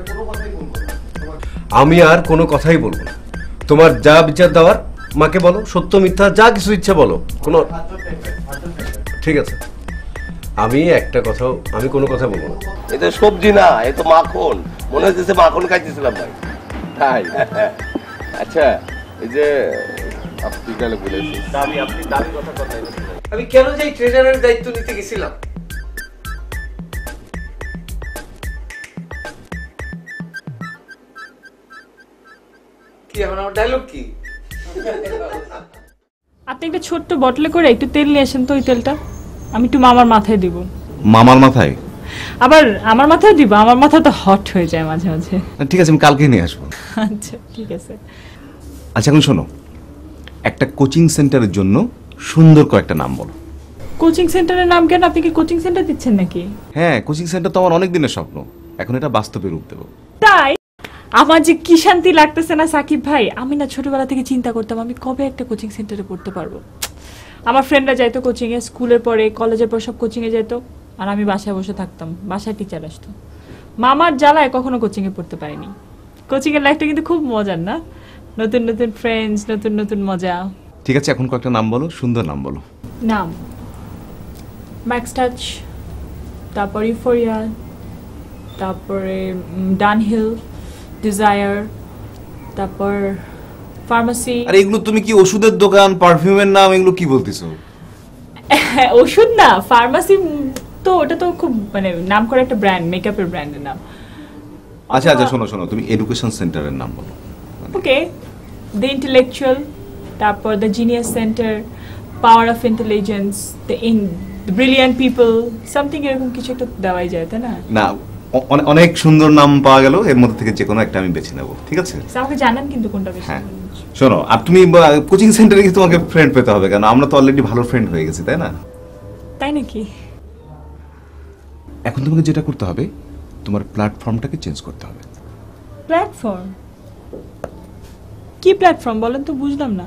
S15: আমি আর কোনো কথাই বলবো না। তোমার যা বিচার দেওয়ার মাকে বলো, সত্য মিথ্যা যা কিছু ইচ্ছা বলো, কোনো ঠিক আছে। আমি একটা কথাও আমি কোনো কথা বলবো না।
S16: এটা সবজি না, এ তো মাখন। মনে হচ্ছে মাখন খাইতেছিলাম ভাই। তাই আচ্ছা এই যে আপনি গেলে বলেছি
S8: দাবি, আপনি দাবি কথা কথাই আমি কেন যে ট্রেজারের দায়িত্ব নিতে গেছিলাম? কি এখন আমার ডায়লগ কি?
S3: আপনি একটা ছোট্ট বটলে করে একটু তেল নিয়ে আসেন তো, ওই তেলটা আমি একটু মামার মাথায় দিব।
S4: মামার মাথায়?
S3: আবার আমার মাথায় দিব, আমার মাথা তো হট হয়ে যায় মাঝে মাঝে।
S4: ঠিক আছে আমি কালকে নিয়ে আসবো।
S3: আচ্ছা ঠিক আছে।
S4: আচ্ছা এখন শোনো, একটা কোচিং সেন্টারের জন্য সুন্দর কয়েকটা নাম বলো।
S3: কোচিং সেন্টারের নাম কেন? আপনি কি কোচিং সেন্টার দিচ্ছেন নাকি?
S4: হ্যাঁ কোচিং সেন্টার তো আমার অনেক দিনের স্বপ্ন, এখন এটা বাস্তবে রূপ দেবো।
S3: তাই আমার যে কি শান্তি লাগতেছে না সাকিব ভাই। আমি না ছোটবেলা থেকে চিন্তা করতাম আমি কবে একটা কোচিং সেন্টারে পড়তে পারবো। আমার ফ্রেন্ডরা যাইতো কোচিংয়ে, স্কুলের পরে কলেজের পর সব কোচিংয়ে যেত, আর আমি বাসায় বসে থাকতাম, বাসায় টিচার আসতো। মামার জ্বালায় কখনো কোচিংয়ে পড়তে পারিনি। কোচিংয়ের লাইফটা কিন্তু খুব মজার না, নতুন নতুন ফ্রেন্ডস, নতুন নতুন মজা।
S4: ঠিক আছে এখন কয়েকটা নাম বলো, সুন্দর নাম বলো।
S3: নাম ম্যাক্স টাচ, তারপর ইউফোরিয়া, তারপরে ডানহিল, ডিজায়ার, তারপর ফার্মাসি।
S4: আর এগুলো তুমি কি ওষুধের দোকান, পারফিউমের নাম, এগুলো কি বলতেছো?
S3: ওষুধ না, ফার্মাসি তো ওটা তো খুব মানে নাম করে একটা ব্র্যান্ড, মেকআপের ব্র্যান্ডের নাম।
S4: আচ্ছা আচ্ছা শোনো শোনো, তুমি এডুকেশন সেন্টারের নাম বলো।
S3: ওকে, দ্য ইন্টেলেকচুয়াল, তারপর the genius centre, power of intelligence, the in brilliant people, something এরকম কিছু একটা দেওয়াই যায়, তাই না?
S4: না, অ- অনেক সুন্দর নাম পাওয়া গেল, এর মধ্যে থেকে যে কোনো একটা আমি বেছে নেব, ঠিক আছে?
S3: আমাকে জানান কিন্তু কোনটা বেশি।
S4: হ্যাঁ শোনো, আর তুমি কোচিং সেন্টারে গিয়ে তোমাকে ফ্রেন্ড পেতে হবে, কেন আমরা তো অলরেডি ভালো ফ্রেন্ড হয়ে গেছি, তাই না?
S3: তাই নাকি?
S4: এখন তোমাকে যেটা করতে হবে, তোমার প্ল্যাটফর্মটাকে চেঞ্জ করতে হবে।
S3: প্ল্যাটফর্ম? কি প্ল্যাটফর্ম বলেন তো, বুঝলাম না।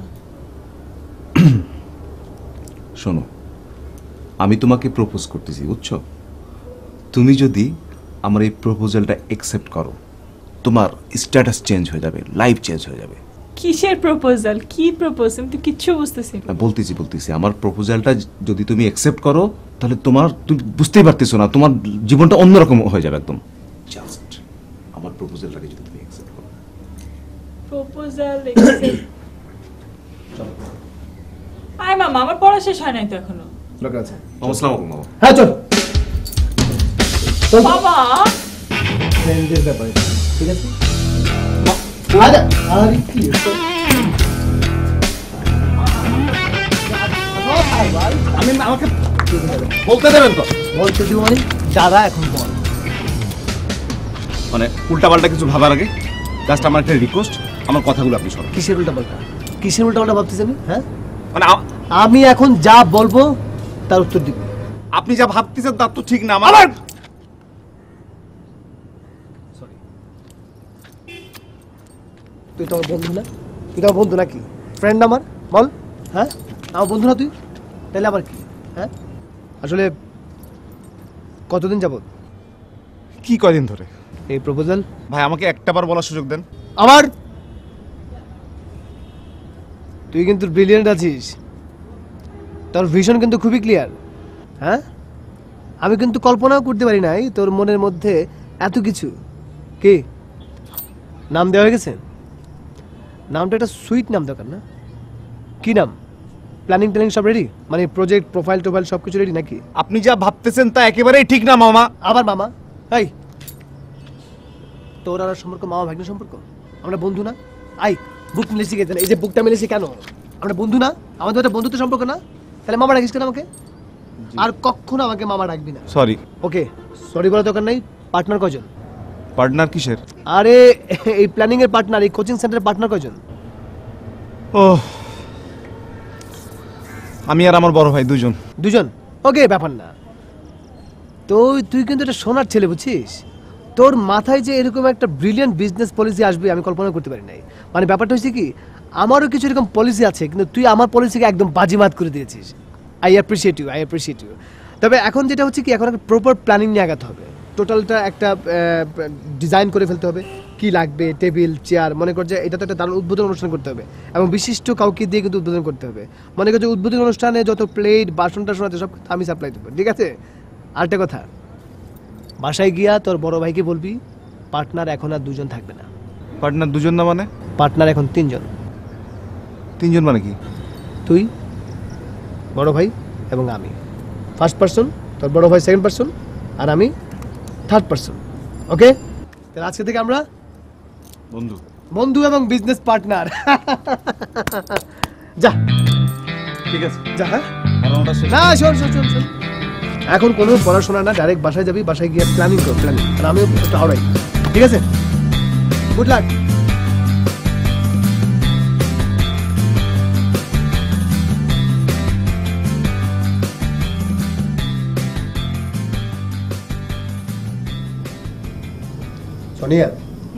S4: শোনো, আমি তোমাকে প্রপোজ করতেছি, বুঝছো? তুমি যদি আমার এই প্রপোজালটা অ্যাকসেপ্ট করো, তোমার স্ট্যাটাস চেঞ্জ হয়ে যাবে, লাইফ চেঞ্জ হয়ে যাবে।
S3: কিসের প্রপোজাল? কি প্রপোজ? আমি তো কিচ্ছু বুঝতেছি না।
S4: বলতেছি বলতেছি আমার প্রপোজালটা যদি তুমি অ্যাকসেপ্ট করো, তাহলে তোমার, তুমি বুঝতেই পারতেছো না, তোমার জীবনটা অন্যরকম হয়ে যাবে একদম। জাস্ট আমার প্রপোজালটাকে যদি তুমি অ্যাকসেপ্ট করো।
S3: Proposal accept? আয় মামা, আমার পড়া শেষ হয় নাই তো এখনো।
S4: দরকার আছে। আসসালামু আলাইকুম বাবা।
S1: হ্যাঁ চল
S3: বাবা
S1: ফ্রেন্ডের ব্যাপারে, ঠিক আছে? আরে আরে কি আমি আমাকে
S4: বলতে দেবেন তো?
S1: বলতে দিব মানে দাদা, এখন বল।
S4: মানে উল্টাপাল্টা কিছু ভাবার আগে জাস্ট আমার একটা রিকোয়েস্ট, আমার কথাগুলো আপনি শোনেন।
S1: কিসের উল্টাপাল্টা? কিসের উল্টাপাল্টা ভাবতেছি আমি? হ্যাঁ
S4: মানে
S1: আমি এখন যা বলবো তার উত্তর দিব।
S4: আপনি যা ভাবতেছেন তার তো ঠিক না। আমার
S1: তুই তো আমার বন্ধু না? তুই তো আমার বন্ধু নাকি? ফ্রেন্ড আমার, বল। হ্যাঁ আমার বন্ধু না তুই? তাহলে আবার কি? হ্যাঁ আসলে কতদিন যাবত?
S4: কি কয়দিন ধরে
S1: এই প্রপোজাল?
S4: ভাই আমাকে একটাবার বলার সুযোগ দেন।
S1: আবার তুই কিন্তু ব্রিলিয়েন্ট আছিস, তোর ভিশন কিন্তু খুবই ক্লিয়ার। হ্যাঁ আমি কিন্তু কল্পনাও করতে পারি নাই তোর মনের মধ্যে এত কিছু। কি নাম দেওয়া হয়ে গেছে? নামটা একটা সুইট নাম দরকার না? কি নাম? প্ল্যানিং ট্যানিং সব রেডি? মানে প্রজেক্ট, প্রোফাইল টোফাইল সব কিছু রেডি নাকি?
S4: আপনি যা ভাবতেছেন তা একেবারেই ঠিক না মামা।
S1: আবার মামা? এই তোর আর সম্পর্ক মামা ভাগ্নে সম্পর্ক? আমরা বন্ধু না? আই বুক মিলেছি কে? এই যে বুকটা মিলেছি কেন? আমরা বন্ধু না? আমাদের একটা বন্ধুত্ব সম্পর্ক না? তাহলে মামা ডাকিস কেন আমাকে? আর কখনো আমাকে মামা ডাকবি না।
S4: সরি।
S1: ওকে, সরি বলার দরকার নাই। পার্টনার কয়জন?
S4: পার্টনার কিসের?
S1: আরে এই প্ল্যানিং এর পার্টনার, এই কোচিং সেন্টারের পার্টনার কয়জন?
S4: ও আমি আর আমার বড় ভাই দুজন।
S1: দুজন? ওকে, ব্যাপার না। তো তুই কিন্তু একটা সোনার ছেলে, বুঝছিস? তোর মাথায় যে এরকম একটা ব্রিলিয়ান্ট বিজনেস পলিসি আসবে আমি কল্পনা করতে পারি নাই। মানে ব্যাপারটা হচ্ছে কি, আমারও কিছু এরকম পলিসি আছে, কিন্তু তুই আমার পলিসিকে একদম বাজিমাত করে দিয়েছিস। I appreciate you, I appreciate you. তবে এখন যেটা হচ্ছে কি, এখন একটা প্রপার প্ল্যানিং নিয়ে আগাতে হবে। টোটালটা একটা ডিজাইন করে ফেলতে হবে, কি লাগবে, টেবিল, চেয়ার। মনে কর যে এটা তো একটা দারুণ উদ্বোধন অনুষ্ঠান করতে হবে, এবং বিশিষ্ট কাউকে দিয়ে কিন্তু উদ্বোধন করতে হবে। মনে কর যে উদ্বোধন অনুষ্ঠানে যত প্লেট, বাসন টাসন আছে সব আমি সাপ্লাই দেবো, ঠিক আছে? আরেকটা কথা, বাসায় গিয়া তোর বড় ভাইকে বলবি পার্টনার এখন আর দুজন থাকবে না।
S4: পার্টনার দুজন না মানে?
S1: পার্টনার এখন তিনজন।
S4: তিনজন মানে কি?
S1: তুই, বড় ভাই এবং আমি ফার্স্ট পার্সন, তোর বড় ভাই সেকেন্ড পার্সন, আর আমি থার্ড পার্সন। ওকে, তাহলে আজকে থেকে আমরা
S4: বন্ধু
S1: বন্ধু এবং বিজনেস পার্টনার। যা,
S4: ঠিক আছে
S1: যা। হ্যাঁ
S4: শেষ।
S1: না, শোন শোন শোন শোন, এখন কোনো পড়াশোনা না, ডাইরেক্ট বাসায় যাবি, বাসায় গিয়ে প্ল্যানিং কর, প্ল্যানিং। আর আমিও একটু আওড়াই, ঠিক আছে? Good luck. সোনিয়া,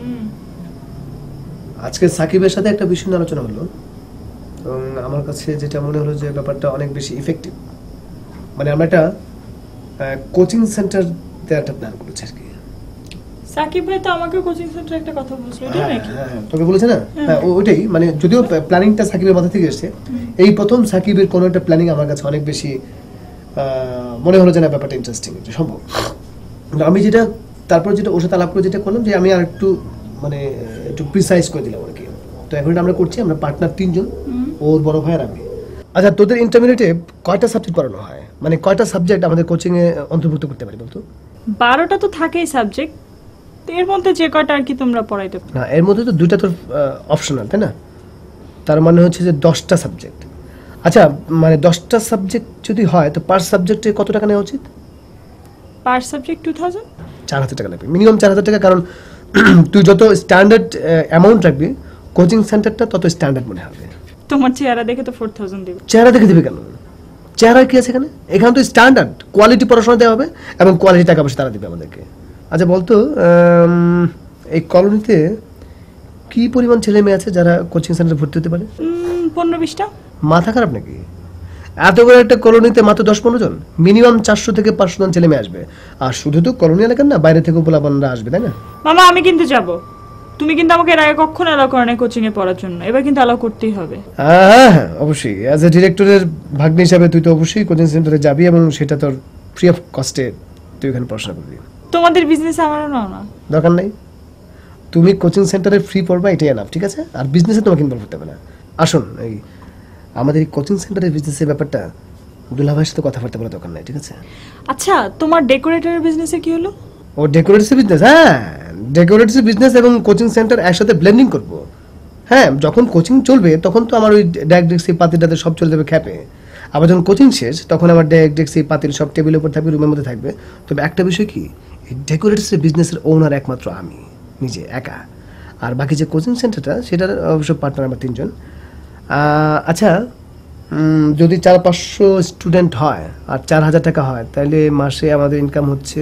S1: আজকে সাকিবের সাথে একটা বিষয় নিয়ে আলোচনা হলো, এবং আমার কাছে যেটা মনে হলো যে ব্যাপারটা অনেক বেশি ইফেক্টিভ। মানে আমরা একটা কোচিং সেন্টার দেওয়ার একটা প্ল্যান করেছি আর কি।
S3: সাকিব ভাই তো আমাকে কোচিং সেন্টারে একটা কথা বলছিল, এটা নাকি?
S1: হ্যাঁ, তোকে বলেছে না? হ্যাঁ, ওইটাই। মানে যদিও প্ল্যানিংটা সাকিবের মাথা থেকে এসেছে, এই প্রথম সাকিবের কোনো একটা প্ল্যানিং আমার কাছে অনেক বেশি মনে হলো যে না, ব্যাপারটা ইন্টারেস্টিং, এটা সম্ভব। আমি যেটা তারপর যেটা ওর সাথে আলাপ করে যেটা করলাম যে আমি আর একটু মানে একটু প্রিসাইজ করে দিলাম আর কি। তো এখন এটা আমরা করছি, আমরা পার্টনার তিনজন, ওর বড় ভাই আর আমি। আচ্ছা, তোদের ইন্টারমিডিয়েটে কয়টা সাবজেক্ট পড়ানো হয়, মানে কয়টা সাবজেক্ট আমাদের কোচিংয়ে অন্তর্ভুক্ত করতে পারি বলতো?
S3: বারোটা তো থাকেই সাবজেক্ট, এর মধ্যে যে কয়টা আর কি তোমরা পড়াইতে পারো।
S1: না, এর মধ্যে তো দুইটা তোর অপশনাল, তাই না? তার মানে হচ্ছে যে দশটা সাবজেক্ট। আচ্ছা, মানে দশটা সাবজেক্ট যদি হয় তো পার সাবজেক্টে কত টাকা নেওয়া উচিত?
S3: পার সাবজেক্ট টু থাউজেন্ড
S1: চার হাজার টাকা লাগবে, মিনিমাম চার হাজার টাকা। কারণ তুই যত স্ট্যান্ডার্ড অ্যামাউন্ট রাখবি কোচিং সেন্টারটা তত স্ট্যান্ডার্ড মনে হবে।
S3: তোমার চেহারা দেখে তো ফোর থাউজেন্ড দেবে।
S1: চেহারা দেখে দেবে কেন? চেহারা কি আছে এখানে? এখানে তো স্ট্যান্ডার্ড কোয়ালিটি পড়াশোনা দেওয়া হবে এবং কোয়ালিটি টাকা পয়সা তারা দেবে আমাদেরকে। আচ্ছা বলতো, এই কলোনিতে কি পরিমাণ ছেলে মেয়ে আছে যারা কোচিং সেন্টারে ভর্তি হতে পারে?
S3: পনেরো বিশটা।
S1: মাথা খারাপ নাকি? এত বড় একটা কলোনিতে মাত্র দশ পনেরো জন, মিনিমাম চারশো থেকে পাঁচশো জন ছেলে মেয়ে আসবে। আর শুধু তো কলোনি এলাকার না, বাইরে থেকে পোলাপানরা আসবে, তাই না?
S3: মামা আমি কিন্তু যাব, তুমি কিন্তু আমাকে এর আগে কখনো অ্যালাউ করো না কোচিং এ পড়ার জন্য, এবার কিন্তু অ্যালাউ করতেই হবে।
S1: হ্যাঁ হ্যাঁ অবশ্যই, অ্যাজ এ ডিরেক্টরের ভাগ্নে হিসাবে তুই তো অবশ্যই কোচিং সেন্টারে যাবি এবং সেটা তোর ফ্রি অফ কস্টে তুই এখানে পড়াশোনা করবি।
S3: তোমাদের বিজনেস আমারও নাও না,
S1: দরকার নাই। তুমি কোচিং সেন্টারে ফ্রি পড়বা, এটাই এনাফ, ঠিক আছে? আর বিজনেসে তোমাকে ইনভলভ করতে হবে না। আসুন, এই আমাদের এই কোচিং সেন্টারের বিজনেসের ব্যাপারটা দুলাভাইয়ের সাথে কথাবার্তা বলার দরকার নাই, ঠিক আছে?
S3: আচ্ছা, তোমার ডেকোরেটরের বিজনেসে কি হলো?
S1: ও ডেকোরেটসের বিজনেস? হ্যাঁ, ডেকোরেটসের বিজনেস এবং কোচিং সেন্টার একসাথে ব্লেন্ডিং করব। হ্যাঁ, যখন কোচিং চলবে তখন তো আমার ওই ড্যাক ডেক্সি পাতিলটাতে সব চলে যাবে খ্যাপে। আবার যখন কোচিং শেষ তখন আমার ড্যাক ডেক্সি পাতিল সব টেবিলের উপর থাকবে, রুমের মধ্যে থাকবে। তবে একটা বিষয় কি, এই ডেকোরেটসের বিজনেসের ওনার একমাত্র আমি নিজে একা, আর বাকি যে কোচিং সেন্টারটা সেটার অবশ্য পার্টনার আমার তিনজন। আচ্ছা, যদি চার পাঁচশো স্টুডেন্ট হয় আর চার হাজার টাকা হয় তাহলে মাসে আমাদের ইনকাম হচ্ছে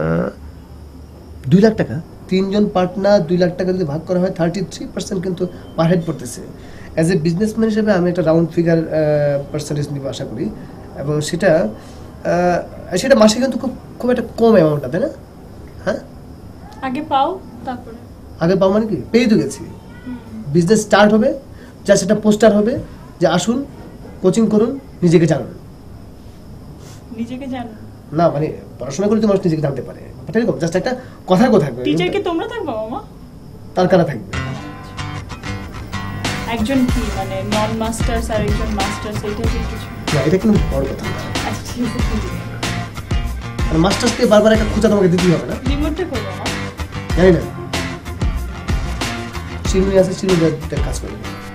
S1: দুই লাখ টাকা। তিনজন পার্টনার দুই লাখ টাকা যদি ভাগ করা হয় থার্টি থ্রি পার্সেন্ট কিন্তু পার হেড পড়তেছে। অ্যাজ এ বিজনেসম্যান হিসেবে আমি একটা রাউন্ড ফিগার পার্সেন্টেজ নিব আশা করি, এবং সেটা সেটা মাসে কিন্তু খুব খুব একটা কম অ্যামাউন্টটা, তাই না? হ্যাঁ,
S3: আগে পাও তারপরে।
S1: আগে পাও মানে কি? পেয়ে তো গেছি। বিজনেস স্টার্ট হবে, যা সেটা পোস্টার হবে যে আসুন কোচিং করুন, নিজেকে জানুন।
S3: নিজেকে জানুন
S1: না, মানে পড়াশোনা করে তো মানুষ নিজেকে জানতে পারে, এরকম জাস্ট একটা কথার কথা থাকবে।
S3: টিচার কি তোমরা থাকবে মামা?
S1: তার কারা থাকবে?
S3: একজন কি মানে নন মাস্টার্স আর একজন মাস্টার্স, এটা কি কিছু
S1: না? এটা কিন্তু বড় কথা না।
S3: আচ্ছা ঠিক আছে,
S1: মানে মাস্টার্সকে বারবার একটা খোঁজা তোমাকে দিতেই হবে না।
S3: রিমোটে করবো না,
S1: জানি না। চিরুনি আছে, চিরুনি কাজ করবে।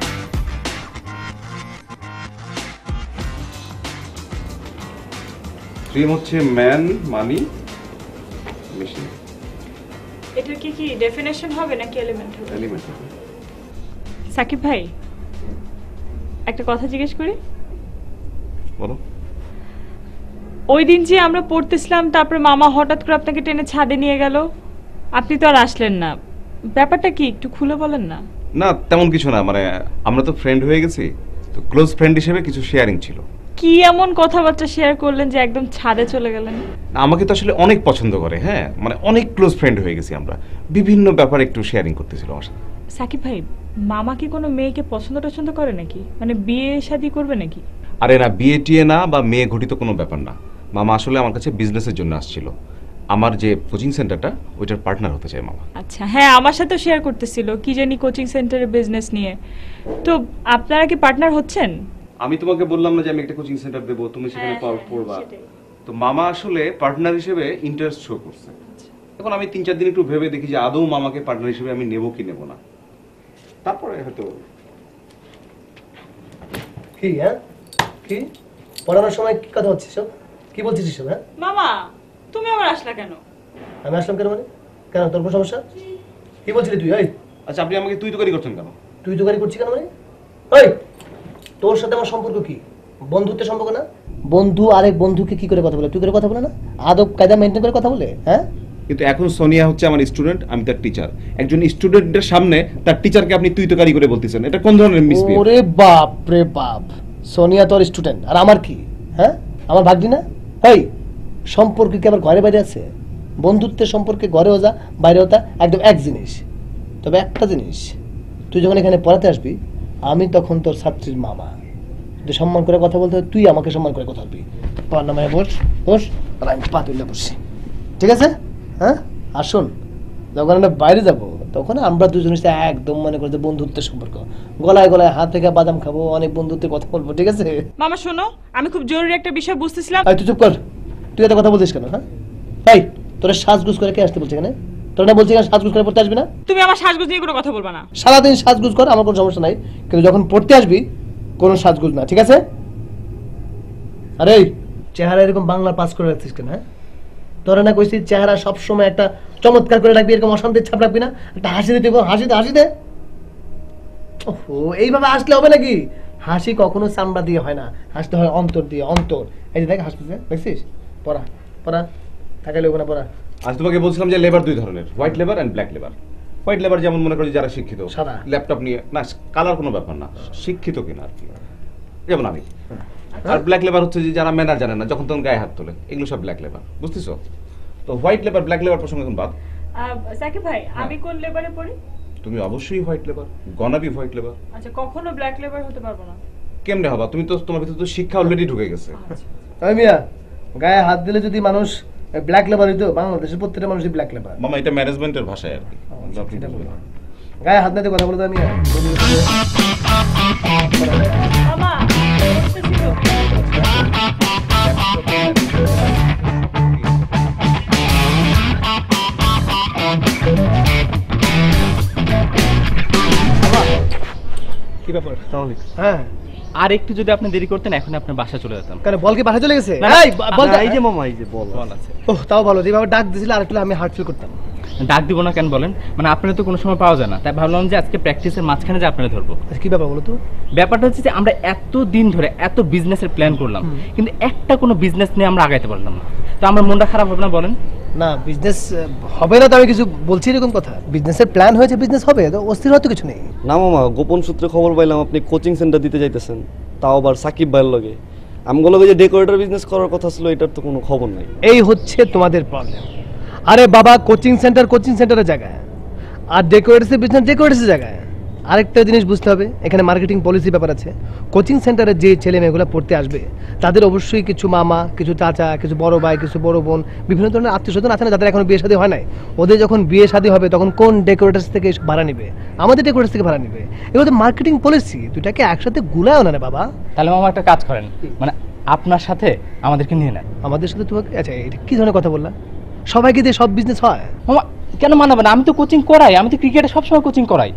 S4: ড্রিম হচ্ছে ম্যান, মানি, মেশিন।
S3: এটার কি কি ডেফিনেশন হবে নাকি এলিমেন্ট হবে?
S4: এলিমেন্ট হবে।
S3: সাকিব ভাই, একটা কথা জিজ্ঞেস করি।
S4: বলো।
S3: ওই দিন যে আমরা পড়তেছিলাম, তারপরে মামা হঠাৎ করে আপনাকে টেনে ছাদে নিয়ে গেল, আপনি তো আর আসলেন না, ব্যাপারটা কি একটু খুলে বলেন না?
S4: না তেমন কিছু না, মানে আমরা তো ফ্রেন্ড হয়ে গেছি, তো ক্লোজ ফ্রেন্ড হিসেবে কিছু শেয়ারিং ছিল।
S3: কি এমন কথাবার্তা শেয়ার করলেন যে একদম ছাদে চলে গেলেন?
S4: আমাকে তো আসলে অনেক পছন্দ করে, হ্যাঁ, মানে অনেক ক্লোজ ফ্রেন্ড হয়ে গেছি আমরা, বিভিন্ন ব্যাপারে একটু শেয়ারিং করতেছিল আমার সাথে।
S3: সাকিব ভাই, মামা কি কোনো মেয়েকে পছন্দ টছন্দ করে নাকি? মানে বিয়ে শাদী করবে নাকি?
S4: আরে না, বিয়ে টিয়ে না বা মেয়ে ঘটিত কোনো ব্যাপার না। মামা আসলে আমার কাছে বিজনেসের জন্য আসছিল, আমার যে কোচিং সেন্টারটা ওইটার পার্টনার হতে চায় মামা।
S3: আচ্ছা, হ্যাঁ আমার সাথেও শেয়ার করতেছিল কি জানি কোচিং সেন্টারের বিজনেস নিয়ে। তো আপনারা কি পার্টনার হচ্ছেন?
S4: আমি তোমাকে বললাম না যে আমি একটা কোচিং সেন্টার দেবো, তুমি সেখানে পড়বা। তো মামা আসলে পার্টনার হিসেবে ইন্টারেস্ট শো করছে। এখন আমি তিন চার দিন একটু ভেবে দেখি যে আদৌ মামাকে পার্টনার হিসেবে আমি নেবো কি নেবো না, তারপরে হয়তো।
S1: কি হ্যাঁ কি পড়ানোর সময় কি কথা হচ্ছে সব? কি বলছিস সব? হ্যাঁ
S3: মামা, তুমি আবার আসলা কেন?
S1: আমি আসলাম কেন মানে? কেন তোর কোনো সমস্যা? কি বলছিলি তুই? এই
S4: আচ্ছা, আপনি আমাকে তুই তোকারি করছেন কেন?
S1: তুই তোকারি করছিস কেন মানে? ওই তোর সাথে আমার সম্পর্ক কি? বন্ধুত্বের সম্পর্ক না? বন্ধু আরেক বন্ধুকে কি করে কথা বলে? তুই করে কথা বলে না? আদব কায়দা মেইনটেইন করে কথা বলে? হ্যাঁ,
S4: কিন্তু এখন সোনিয়া হচ্ছে আমার স্টুডেন্ট, আমি তার টিচার। একজন স্টুডেন্টের সামনে তার টিচারকে আপনি তুই তোকারি করে বলতেছেন, এটা কোন ধরনের মিসবিহেভ?
S1: ওরে বাপ রে বাপ, সোনিয়া তোর স্টুডেন্ট আর আমার কি? হ্যাঁ, আমার ভাগ্নি না? এই সম্পর্ক কি আবার ঘরে বাইরে আছে? বন্ধুত্বের সম্পর্কে ঘরেও যা বাইরেও তা একদম এক জিনিস। তবে একটা জিনিস, তুই যখন এখানে পড়াতে আসবি আমি তখন তোর ছাত্রীর মামা, তুই সম্মান করে কথা বলতে হয়, তুই আমাকে সম্মান করে কথা বলবি। পার নামায় বস বস, আর আমি পা তুলে বসছি, ঠিক আছে? হ্যাঁ, আসুন যখন আমরা বাইরে যাবো তখন আমরা দুজনের সাথে একদম মনে করতে বন্ধুত্বের সম্পর্ক, গলায় গলায় হাত থেকে বাদাম খাবো, অনেক বন্ধুত্বের কথা বলবো, ঠিক আছে?
S3: মামা শোনো, আমি খুব জরুরি একটা বিষয় বুঝতেছিলাম।
S1: এই তুই চুপ কর, তুই এত কথা বলছিস কেন? হ্যাঁ এই তোরা সাজগুজ করে কে আসতে বলছে এখানে? তোরা না বলছিস এখানে সাজগুজ করে পড়তে আসবি না?
S3: তুমি আমার সাজগোজ নিয়ে কোনো কথা বলবা না।
S1: সারাদিন সাজগুজ কর, আমার কোনো সমস্যা নাই, কিন্তু যখন পড়তে আসবি কোনো সাজগুজ না, ঠিক আছে? আরে চেহারা এরকম বাংলা পাস করে রাখছিস কেন? হ্যাঁ তোরা না কইছিস চেহারা সবসময় একটা চমৎকার করে রাখবি, এরকম অশান্তির ছাপ রাখবি না, একটা হাসি দিতে হাসি হাসি দে। ওহো এইভাবে আসলে হবে নাকি? হাসি কখনো চামড়া দিয়ে হয় না, হাসতে হয় অন্তর দিয়ে, অন্তর। এই যে দেখ হাসতেছে, দেখছিস? পড়া পড়া তাকালে না পড়া।
S4: আজ তোমাকে বলছিলাম যে লেবার দুই ধরনের, white labour and black labour. White labour যেমন মনে করি যারা শিক্ষিত,
S1: সাদা
S4: ল্যাপটপ নিয়ে, না কালার কোনো ব্যাপার না, শিক্ষিত কিনা আর কি, যেমন আমি। আর ব্ল্যাক লেবার হচ্ছে যে যারা ম্যানার জানে না, যখন তখন গায়ে হাত তোলে, এগুলো সব ব্ল্যাক লেবার, বুঝতেছো? তো হোয়াইট লেবার ব্ল্যাক লেবার প্রসঙ্গে এখন বাদ।
S3: সাকিব ভাই, আমি কোন লেবারে পড়ি?
S4: তুমি অবশ্যই white labour, gonna be white labour.
S3: আচ্ছা, কখনো ব্ল্যাক লেবার হতে পারবো না।
S4: কেমনে হবা? তুমি তো, তোমার ভিতরে তো শিক্ষা অলরেডি ঢুকে গেছে।
S1: ওই মিয়া, গায়ে হাত দিলে যদি মানুষ ব্ল্যাক লেবার হইতো, বাংলাদেশের প্রত্যেকটা মানুষই ব্ল্যাক লেবার।
S4: মামা এটা ম্যানেজমেন্টের ভাষায় আর কি,
S1: গায়ে হাত দিতে কথা বলতে আমি
S3: মামা
S6: কি ব্যাপার?
S1: হ্যাঁ,
S6: আর একটু যদি আপনি দেরি করতেন এখন আপনার বাসা চলে যেতাম।
S1: কেন বল কি বাসা চলে গেছে?
S6: এই
S1: বল
S6: এই যে মামা, এই যে বল বল আছে।
S1: ওহ তাও ভালো, যেভাবে ডাক দিছিল আর একটু আমি হার্ট ফিল করতাম।
S6: ডাক দিব না কেন বলেন? মানে আপনারা তো কোনো সময় পাওয়া যায় না, তাই ভাবলাম যে আজকে প্র্যাকটিসের মাঝখানে যে আপনারা ধরবো।
S1: কি ব্যাপার বলো তো?
S6: ব্যাপারটা হচ্ছে যে আমরা এত দিন ধরে এত বিজনেসের প্ল্যান করলাম, কিন্তু একটা কোনো বিজনেস নিয়ে আমরা আগাইতে পারলাম না। তো আমার মনটা খারাপ হবে না বলেন?
S1: না, বিজনেস হবে না তো আমি কিছু বলছি এরকম কথা? বিজনেসের প্ল্যান হয়েছে, বিজনেস হবে, তো অস্থির হতে কিছু নেই।
S5: না মামা, গোপন সূত্রে খবর পাইলাম আপনি কোচিং সেন্টার দিতে যাইতেছেন, তাও আবার সাকিব ভাইয়ের লগে। আমগুলো যে ডেকোরেটর বিজনেস করার কথা ছিল, এটার তো কোনো খবর নাই।
S1: এই হচ্ছে তোমাদের প্রবলেম। আরে বাবা, কোচিং সেন্টার কোচিং সেন্টারের জায়গায়, আর ডেকোরেটসের বিজনেস ডেকোরেটসের জায়গায়। আরেকটা জিনিস বুঝতে হবে, এখানে মার্কেটিং পলিসি ব্যাপার আছে। কোচিং সেন্টারে যে ছেলে মেয়েগুলো পড়তে আসবে তাদের অবশ্যই কিছু মামা, কিছু চাচা, কিছু বড় ভাই, কিছু বড় বোন, বিভিন্ন ধরনের আত্মীয় স্বজন আছে না যাদের এখনো বিয়ে শাদী হয় নাই। ওদের যখন বিয়ে শাদী হবে তখন কোন ডেকোরেটর্স থেকে ভাড়া নিবে? আমাদের ডেকোরেটর্স থেকে ভাড়া নিবে। এগুলো তো মার্কেটিং পলিসি, দুটাকে একসাথে গুলাও না রে বাবা।
S6: তাহলে মামা একটা কাজ করেন, মানে আপনার সাথে আমাদেরকে নিয়ে নেন।
S1: আমাদের সাথে তোমাকে? আচ্ছা, এটা কি ধরনের কথা বললা? সবাইকে দিয়ে সব বিজনেস হয়?
S6: মামা কেন মানাবে না? আমি তো কোচিং করাই, আমি তো ক্রিকেটে সবসময় কোচিং করাই।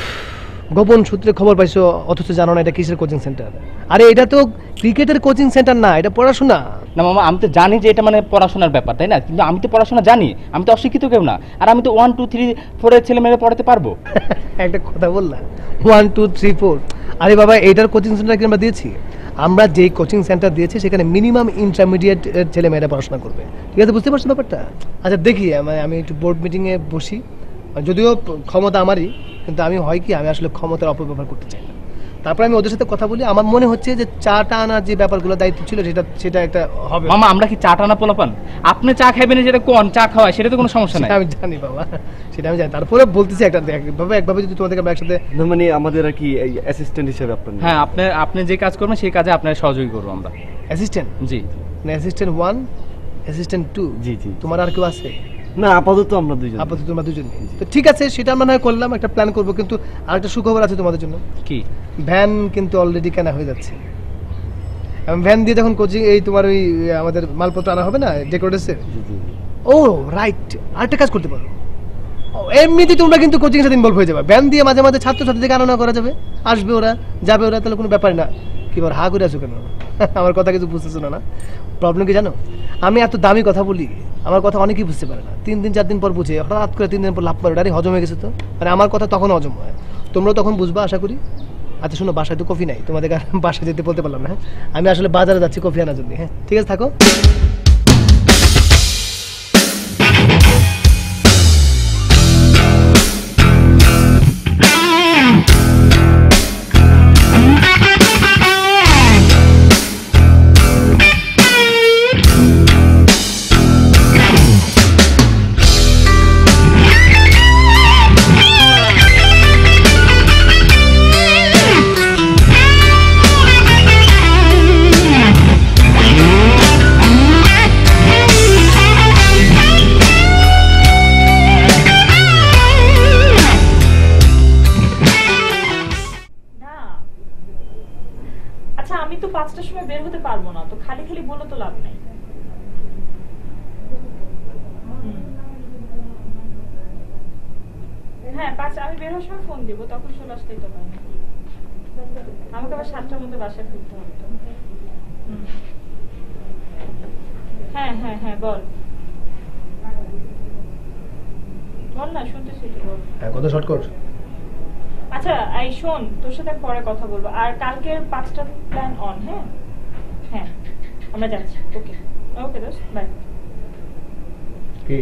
S1: গোপন সূত্রে খবর পাইছো অথচ জানো না এটা কিসের কোচিং সেন্টার? আরে এটা তো ক্রিকেটের কোচিং সেন্টার না, এটা পড়াশোনা।
S6: না মামা, আমি তো জানি যে এটা মানে পড়াশোনার ব্যাপার, তাই না? কিন্তু আমি তো পড়াশোনা জানি, আমি তো অশিক্ষিত কেউ না। আর আমি তো ওয়ান টু থ্রি ফোরের ছেলে মেয়েরা পড়াতে পারবো।
S1: একটা কথা বললাম, ওয়ান টু থ্রি ফোর। আরে বাবা, এইটার কোচিং সেন্টার কি আমরা দিয়েছি? আমরা যেই কোচিং সেন্টার দিয়েছি সেখানে মিনিমাম ইন্টারমিডিয়েট ছেলে মেয়েরা পড়াশোনা করবে, ঠিক আছে? বুঝতে পারছো ব্যাপারটা? আচ্ছা দেখি, মানে আমি একটু বোর্ড মিটিংয়ে বসি, যদিও ক্ষমতা আমারই, কিন্তু আমি হয় কি, আমি আসলে ক্ষমতার অপব্যবহার করতে চাই না। তারপর আমি ওদের সাথে কথা বলি। আমার মনে হচ্ছে যে চাটা আনার যে ব্যাপারগুলো দায়িত্ব ছিল সেটা সেটা একটা হবে।
S6: মামা আমরা কি চা টানা পোলাপান? আপনি চা খাইবেন, যেটা কোন চা খাওয়ায় সেটা তো কোনো সমস্যা নাই।
S1: আমি জানি বাবা, সেটা আমি জানি, তারপরে বলতেছি একটা একভাবে একভাবে যদি তোমাদেরকে আমরা একসাথে,
S5: মানে আমাদের আর কি অ্যাসিস্ট্যান্ট হিসেবে আপনার?
S6: হ্যাঁ, আপনি আপনি যে কাজ করবেন সেই কাজে আপনার সহযোগী করবো আমরা।
S1: অ্যাসিস্ট্যান্ট?
S6: জি।
S1: মানে অ্যাসিস্ট্যান্ট ওয়ান, অ্যাসিস্ট্যান্ট টু?
S5: জি জি।
S1: তোমার আর কেউ আছে?
S5: না, আপাতত আমরা দুইজন।
S1: আপাতত আমরা দুজন। তো ঠিক আছে, সেটা আমরা নয় করলাম, একটা প্ল্যান করবো। কিন্তু আরেকটা সুখবর আছে তোমাদের জন্য।
S6: কি?
S1: ভ্যান কিন্তু অলরেডি কেনা হয়ে যাচ্ছে। এবং ভ্যান দিয়ে যখন কোচিং এই তোমার ওই আমাদের মালপত্র আনা হবে না ডেকোরেটরসের। ও রাইট, আরেকটা কাজ করতে পারো। এমনিতে তোমরা কিন্তু কোচিং সাথে ইনভলভ হয়ে যাবে। ভ্যান দিয়ে মাঝে মাঝে ছাত্রছাত্রীদেরকে আনা করা যাবে, আসবে ওরা, যাবে ওরা, তাহলে কোনো ব্যাপার না। কি বল, হা করে আছো কেন? আমার কথা কিছু বুঝতেছো না? না প্রবলেম কি জানো? আমি এত দামি কথা বলি, আমার কথা অনেকেই বুঝতে পারে না। তিন দিন চার দিন পর বুঝে, হঠাৎ করে তিন দিন পর লাভ মারে, আরে হজম হয়ে গেছে তো। মানে আমার কথা তখন হজম হয়, তোমরাও তখন বুঝবা আশা করি। আচ্ছা শোনো, বাসায় তো কফি নাই, তোমাদের বাসায় যেতে বলতে পারলাম না। হ্যাঁ, আমি আসলে বাজারে যাচ্ছি কফি আনার জন্য। হ্যাঁ ঠিক আছে, থাকো।
S3: আচ্ছা আমি বের হওয়ার সময় ফোন দিব, তখন চলে আসলেই তো হয়। আমাকে আবার সাতটার মধ্যে বাসায় ফিরতে হবে তো। হুম। হ্যাঁ হ্যাঁ হ্যাঁ বল বল না, শুনতেছি তো, বল।
S1: হ্যাঁ, কত শর্ট কর।
S3: আচ্ছা এই শোন, তোর সাথে পরে কথা বলবো। আর কালকের পাঁচটা প্ল্যান অন। হ্যাঁ হ্যাঁ আমরা যাচ্ছি। ওকে ওকে দোস্ত, বাই।
S1: কি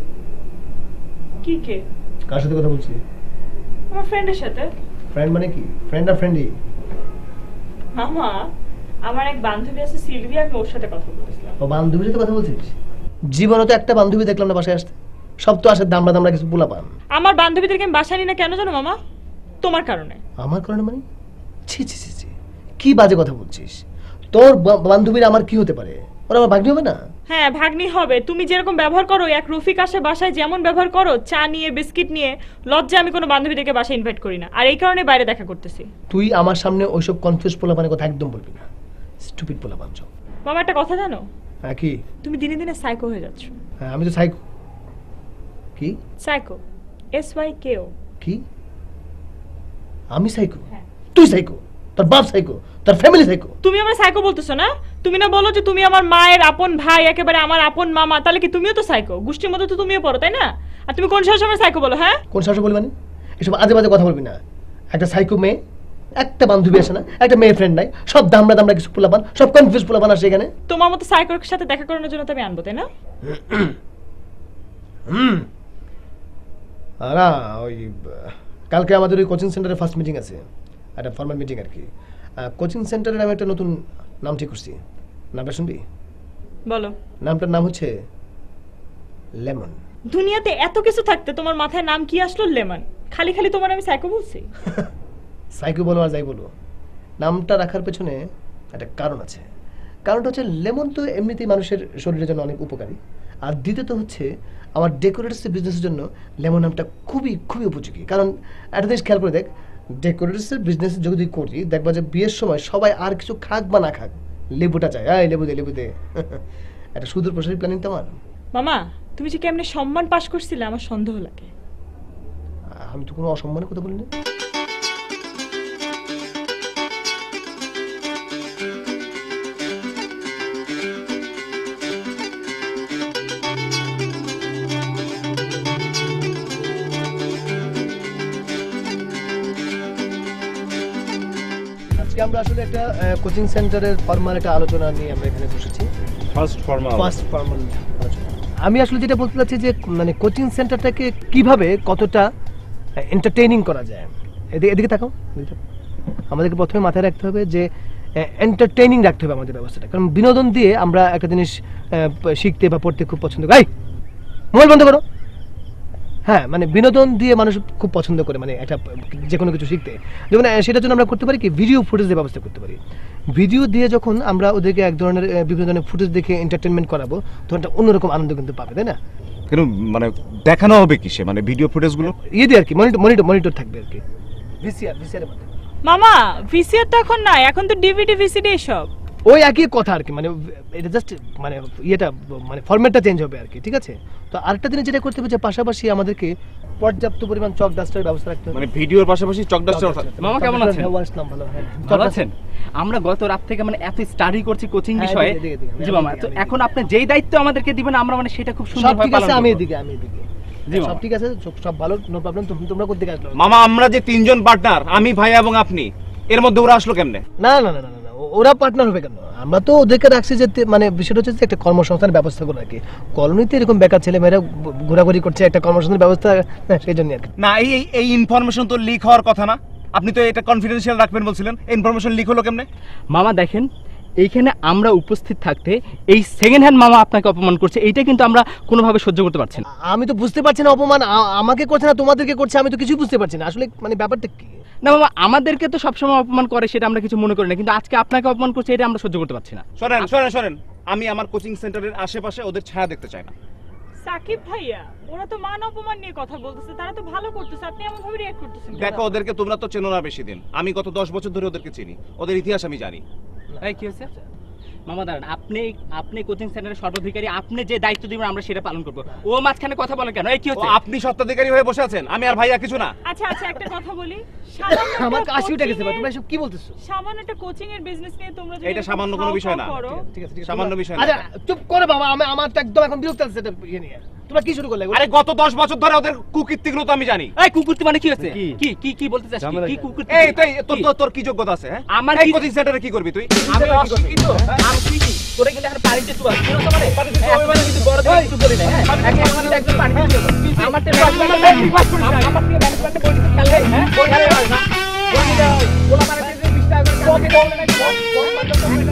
S3: কি কে?
S1: কার সাথে কথা বলছিস?
S3: আমার ফ্রেন্ডের সাথে।
S1: ফ্রেন্ড মানে কি? ফ্রেন্ড আর ফ্রেন্ডই?
S3: মামা, আমার এক বান্ধবী আছে সিলভিয়া, আমি ওর সাথে কথা বলতেছিলাম।
S1: ও বান্ধবীর সাথে কথা বলছিস? জীবনে তো একটা বান্ধবী দেখলাম না বাসায় আসতে, সব তো আসে দামড়া দামড়া কিছু পোলা পান।
S3: আমার বান্ধবীদেরকে আমি বাসায় নিই না কেন জানো মামা? তোমার কারণে।
S1: আমার কারণে মানে? ছি ছি ছি ছি, কি বাজে কথা বলছিস? তোর বান্ধবীর আমার কি হতে পারে? ওরা আমার ভাগ্নি হবে না?
S3: হ্যাঁ ভাগ্নি হবে। তুমি যেরকম ব্যবহার করো, এক রফিক আসে বাসায় যেমন ব্যবহার করো, চা নিয়ে বিস্কিট নিয়ে, লজ্জা আমি কোনো বান্ধবীদেরকে বাসায় ইনভাইট করি না, আর এই কারণে বাইরে দেখা করতেছি।
S1: তুই আমার সামনে ওইসব কনফিউজ পোলাপানের কথা একদম বলবি না, স্টুপিড পোলাপান সব।
S3: মামা একটা কথা জানো?
S1: হ্যাঁ কি?
S3: তুমি দিনে দিনে সাইকো হয়ে যাচ্ছ।
S1: হ্যাঁ আমি তো সাইকো। কি
S3: psycho? S Y K O.
S1: কি? আমি সাইকো? তুই সাইকো? তোর বাপ সাইকো? তোর ফ্যামিলি সাইকো?
S3: তুমি আমার সাইকো বলতেছো না? তুমি না বলো যে তুমি আমার মায়ের আপন ভাই, একেবারে আমার আপন মামা, তাহলে কি তুমিও তো সাইকো? গোষ্ঠীর মধ্যে তো তুমিও পড়ো, তাই না? আর তুমি কোন সাহসে আমার সাইকো বলো? হ্যাঁ
S1: কোন সাহসে বলবি মানে? এসব আজে বাজে কথা বলবি না। একটা সাইকো মেয়ে, একটা বান্ধবী আসে না, একটা মেয়ে ফ্রেন্ড নাই, সব দামড়া দামড়া কিছু পোলাপান, সব কনফিউজ পোলাপান আসে এখানে।
S3: তোমার মতো সাইকোর সাথে দেখা করানোর জন্য তো আমি আনবো, তাই না?
S1: হুম না, ওই কালকে আমাদের ওই কোচিং সেন্টারে ফার্স্ট মিটিং আছে, একটা ফর্মাল মিটিং আর কি। কোচিং সেন্টারের আমি একটা নতুন নাম ঠিক করছি, নামটা শুনবি?
S3: বলো।
S1: নামটার নাম হচ্ছে লেমন।
S3: দুনিয়াতে এত কিছু থাকতে তোমার মাথায় নাম কি আসলো লেমন? খালি খালি তোমার আমি সাইকো বলছি?
S1: সাইকো বলো আর যাই বলো, নামটা রাখার পেছনে একটা কারণ আছে। কারণটা হচ্ছে লেমন তো এমনিতেই মানুষের শরীরের জন্য অনেক উপকারী, আর দ্বিতীয়ত হচ্ছে আমার ডেকোরেটরস বিজনেসের জন্য লেমন নামটা খুবই খুবই উপযোগী। কারণ একটা জিনিস খেয়াল করে দেখ, ডেকোরেটরসের বিজনেস যদি করি, দেখবা যে বিয়ের সময় সবাই আর কিছু খাক বা না খাক, লেবুটা চায়, এই লেবু দে লেবু দে। একটা সুদূর প্রসারী প্ল্যানিং তো আমার।
S3: মামা, তুমি যে কেমনে সম্মান পাস করছিলে আমার সন্দেহ লাগে।
S1: আমি তো কোনো অসম্মানের কথা বলিনি। আমরা আসলে একটা কোচিং সেন্টারের ফর্মাল একটা আলোচনা নিয়ে আমরা এখানে বসেছি।
S4: ফার্স্ট ফর্মাল
S1: ফার্স্ট ফর্মাল আলোচনা। আমি আসলে যেটা বলতে চাচ্ছি যে মানে কোচিং সেন্টারটাকে কিভাবে কতটা এন্টারটেইনিং করা যায়। এদিকে এদিকে তাকাও। আমাদেরকে প্রথমে মাথায় রাখতে হবে যে এন্টারটেইনিং রাখতে হবে আমাদের ব্যবস্থাটা, কারণ বিনোদন দিয়ে আমরা একটা জিনিস শিখতে বা পড়তে খুব পছন্দ করি। মোবাইল বন্ধ করো। হ্যাঁ, মানে বিনোদন দিয়ে মানুষ খুব পছন্দ করে, মানে একটা যে কোনো কিছু শিখতে। যেমন সেটার জন্য আমরা করতে পারি কি, ভিডিও ফুটেজের ব্যবস্থা করতে পারি। ভিডিও দিয়ে যখন আমরা ওদেরকে এক ধরনের বিভিন্ন ধরনের ফুটেজ দেখে এন্টারটেনমেন্ট করাবো, তখন একটা অন্যরকম আনন্দ কিন্তু পাবে, তাই না?
S4: কেন মানে দেখানো হবে কিসে, মানে ভিডিও ফুটেজগুলো
S1: ইয়ে দিয়ে আর কি, মনিটর মনিটর মনিটর থাকবে আর কি, ভিসিআর ভিসিআর এর মধ্যে।
S3: মামা, ভিসিআর তো এখন নাই, এখন তো ডিভিডি ভিসিডি সব।
S1: ওই একই কথা আর কি, মানে এটা জাস্ট মানে ইয়েটা মানে ফরম্যাটটা চেঞ্জ হবে আর কি, ঠিক আছে? তো আরেকটা জিনিস যেটা করতে হবে যে পাশাপাশি আমাদেরকে পর্যাপ্ত পরিমাণ চক ডাস্টারের ব্যবস্থা রাখতে হবে।
S4: মানে ভিডিওর পাশাপাশি চক ডাস্টার।
S6: মামা কেমন আছেন? ভালো আছেন? আমরা গত রাত থেকে মানে এত স্টাডি করছি কোচিং বিষয়ে। জি মামা, তো এখন আপনি যেই দায়িত্ব আমাদেরকে দিবেন আমরা মানে সেটা খুব সুন্দরভাবে পালন করব।
S1: আমি এদিকে আমি এদিকে সব ঠিক আছে, সব ভালো, নো প্রবলেম। তোমরা কোথা থেকে আসলো?
S4: মামা, আমরা যে তিনজন পার্টনার, আমি ভাই এবং আপনি, এর মধ্যে ওরা আসলো কেমনে?
S1: না না না না না, ওরা পার্টনার হবে কেন? আমরা তো ওদেরকে রাখছি যে মানে বিষয়টা হচ্ছে একটা কর্মসংস্থানের ব্যবস্থা করে আর কি। কলোনিতে এরকম বেকার ছেলে মেয়েরা ঘোরাঘুরি করছে, একটা কর্মসংস্থানের ব্যবস্থা, সেই জন্য আর কি।
S4: না, এই এই ইনফরমেশন তো লিক হওয়ার কথা না। আপনি তো এটা কনফিডেন্সিয়াল রাখবেন বলছিলেন, ইনফরমেশন লিক হলো কেমনে?
S6: মামা দেখেন, এইখানে আমরা উপস্থিত থাকতে এই সেকেন্ড হ্যান্ড মামা আপনাকে অপমান করছে, এইটা কিন্তু আমরা কোনোভাবে সহ্য করতে পারছি না।
S1: আমি তো বুঝতে পারছি না অপমান আমাকে করছে না তোমাদেরকে করছে, আমি তো কিছুই বুঝতে পারছি না আসলে মানে ব্যাপারটা কি।
S6: না মামা, আমাদেরকে তো সবসময় অপমান করে, সেটা আমরা কিছু মনে করি না, কিন্তু আজকে আপনাকে অপমান করছে, এটা আমরা সহ্য করতে পারছি না।
S4: শোনেন শোনেন শোনেন, আমি আমার কোচিং সেন্টারের আশেপাশে ওদের ছায়া দেখতে চাই না।
S3: সাকিব ভাইয়া, ওরা তো মান অপমান নিয়ে কথা বলতেছে, তারা তো ভালো করতেছে, আপনি এমন ভাবে রিঅ্যাক্ট করতেছেন।
S4: দেখো, ওদেরকে তোমরা তো চেনো না বেশি দিন, আমি গত দশ বছর ধরে ওদেরকে চিনি, ওদের ইতিহাস আমি জানি।
S6: এই কি হয়েছে মামা দাঁড়ান, আপনি আপনি কোচিং সেন্টারের সর্বাধিকারী, আপনি যে দায়িত্ব দিবেন আমরা সেটা পালন করব। ও মাঝখানে কথা বলেন কেন? এই কি হচ্ছে?
S4: আপনি স্বত্বাধিকারী হয়ে বসে আছেন, আমি আর ভাইয়া কিছু না।
S3: আচ্ছা আচ্ছা একটা কথা বলি,
S1: আমার কাশি উঠে গেছে ভাই, তোমরা এসব কি বলতেছো?
S3: সামান্য একটা কোচিং এর বিজনেস নিয়ে তোমরা যদি
S4: এটা সামান্য কোনো বিষয় না।
S1: ঠিক আছে ঠিক আছে,
S4: সামান্য বিষয় না।
S1: আচ্ছা চুপ করে বাবা, আমি আমার তো একদম এখন বিরক্ত লাগছে এটা ইয়ে নিয়ে। তোমরা কি শুরু করলে?
S4: আরে গত দশ বছর ধরে ওদের কুকীর্তিগুলো তো আমি জানি।
S6: এই কুকুরটি মানে কি হচ্ছে? কি কি কি বলতে চাস? কি কুকুরটি?
S4: এই তুই তোর তোর- তোর কি যোগ্যতা আছে? হ্যাঁ,
S6: আমার
S4: এই কোচিং সেন্টারে কি করবি তুই?
S6: আমি অশিক্ষিত, আমি কি তোরে কিন্তু এখন পানিতে চুবা শুনো তো মানে আমি মানে কিন্তু বড় দিকে কিছু বলি না। হ্যাঁ আগে আমি একদম পানিতে চুবা আমার তে আমার রিকোয়েস্ট করি আমার থেকে ম্যানেজমেন্টে বলি কাল হ্যাঁ বলি না বলি দাও বলা মানে বিশ টাকা করে কত বলে না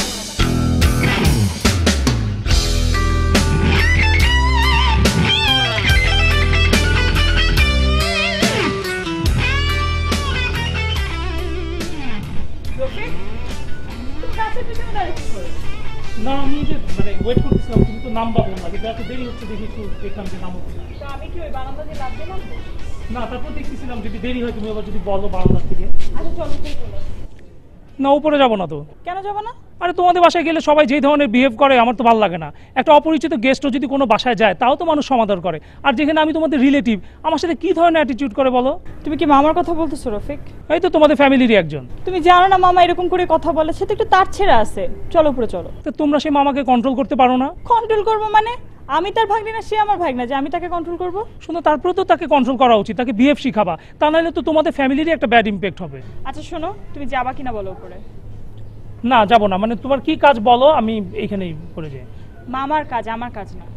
S2: না আমি যে মানে ওয়েট করতেছিলাম, তুমি তো নাম পাবো না, কিন্তু এত দেরি হচ্ছে দেখি একটু দেখলাম যে নাম হচ্ছে
S3: তো আমি কি ওই বারান্দা দিয়ে লাভ দিলাম?
S2: না। তারপর দেখতেছিলাম যদি দেরি হয় তুমি আবার যদি বলো বারান্দার থেকে।
S3: আচ্ছা চলো তুই বলো।
S2: না উপরে যাবো না তো।
S3: কেন যাব না?
S2: আরে তোমাদের বাসায় গেলে সবাই যেই ধরনের বিহেভ করে আমার তো ভালো লাগে না। একটা অপরিচিত গেস্টও যদি কোনো বাসায় যায় তাও তো মানুষ সমাদর করে, আর যেখানে আমি তোমাদের রিলেটিভ আমার সাথে কি ধরনের অ্যাটিটিউড করে বলো?
S3: তুমি কি মামার কথা বলতেছো রফিক?
S2: এই তো তোমাদের ফ্যামিলিরই একজন।
S3: তুমি জানো না মামা এরকম করে কথা বলে, সে তো একটু তার ছেড়ে আছে। চলো উপরে চলো।
S2: তো তোমরা সেই মামাকে কন্ট্রোল করতে পারো না?
S3: কন্ট্রোল করবো মানে? আমি তার ভাগ্নি না, সে আমার ভাগ্না, যে আমি তাকে কন্ট্রোল করবো?
S2: শোনো তারপরে তো তাকে কন্ট্রোল করা উচিত, তাকে বিহেভ শিখাবা, তা নাহলে তো তোমাদের ফ্যামিলিরই একটা ব্যাড ইম্প্যাক্ট হবে।
S3: আচ্ছা শোনো, তুমি যাবা কিনা বলো উপরে?
S2: না যাবো না। মানে তোমার কি কাজ বলো, আমি এইখানেই করে যাই।
S3: মামার কাজ, আমার কাজ না।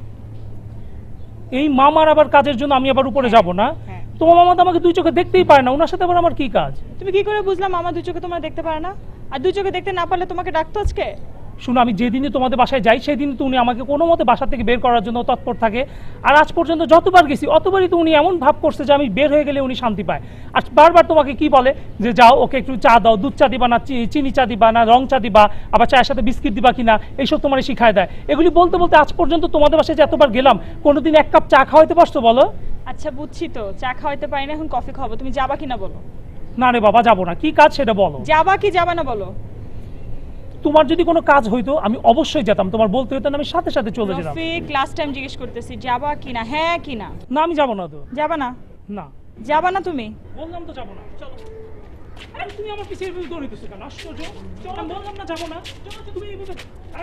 S2: এই মামার আবার কাজের জন্য আমি আবার উপরে যাব না? তোমার মামা তো আমাকে দুই চোখে দেখতেই পারে না, ওনার সাথে আবার আমার কি কাজ?
S3: তুমি কি করে বুঝলাম মামা দুই চোখে তোমার দেখতে পারে না? আর দুই চোখে দেখতে না পারলে তোমাকে ডাকতো আজকে?
S2: শুনো আমি যেদিনই তোমাদের বাসায় যাই সেদিন তো উনি আমাকে কোনো মতে বাসা থেকে বের করার জন্য তৎপর থাকে, আর আজ পর্যন্ত যতবার গেছি অতবারই তো উনি এমন ভাব করছে যে আমি বের হয়ে গেলে উনি শান্তি পায়। আর বারবার তোমাকে কি বলে যে যাও ওকে একটু চা দাও, দুধ চা দিবা না চিনি চা দিবা না রং চা দিবা, আবার চায়ের সাথে বিস্কিট দিবা কিনা, এইসব তোমার শিখায় দেয়। এগুলি বলতে বলতে আজ পর্যন্ত তোমাদের বাসায় যে এতবার গেলাম কোনোদিন এক কাপ চা খাওয়াইতে পারছো বলো?
S3: আচ্ছা বুঝছি তো, চা খাওয়াইতে পারি না, এখন কফি খাবো। তুমি যাবা কিনা বলো?
S2: না রে বাবা যাবো না। কি কাজ সেটা বলো।
S3: যাবা কি যাবা না বলো?
S2: তোমার যদি কোনো কাজ হইতো আমি অবশ্যই যেতাম, তোমার বলতে হতো না আমি সাথে সাথে চলে যেতাম।
S3: রফিক লাস্ট টাইম জিজ্ঞেস করতেছি যাবা কিনা, হ্যাঁ কিনা?
S2: না আমি যাবো না তো।
S3: যাবা না?
S2: না
S3: যাবা না তুমি?
S2: বললাম তো যাবো না। চলো। আরে তুমি আমার পিছে এভাবে দৌড়াইতেছো কেন? আশ্চর্য। চলো আমি বললাম না যাবো না। চলো তো তুমি এইভাবে।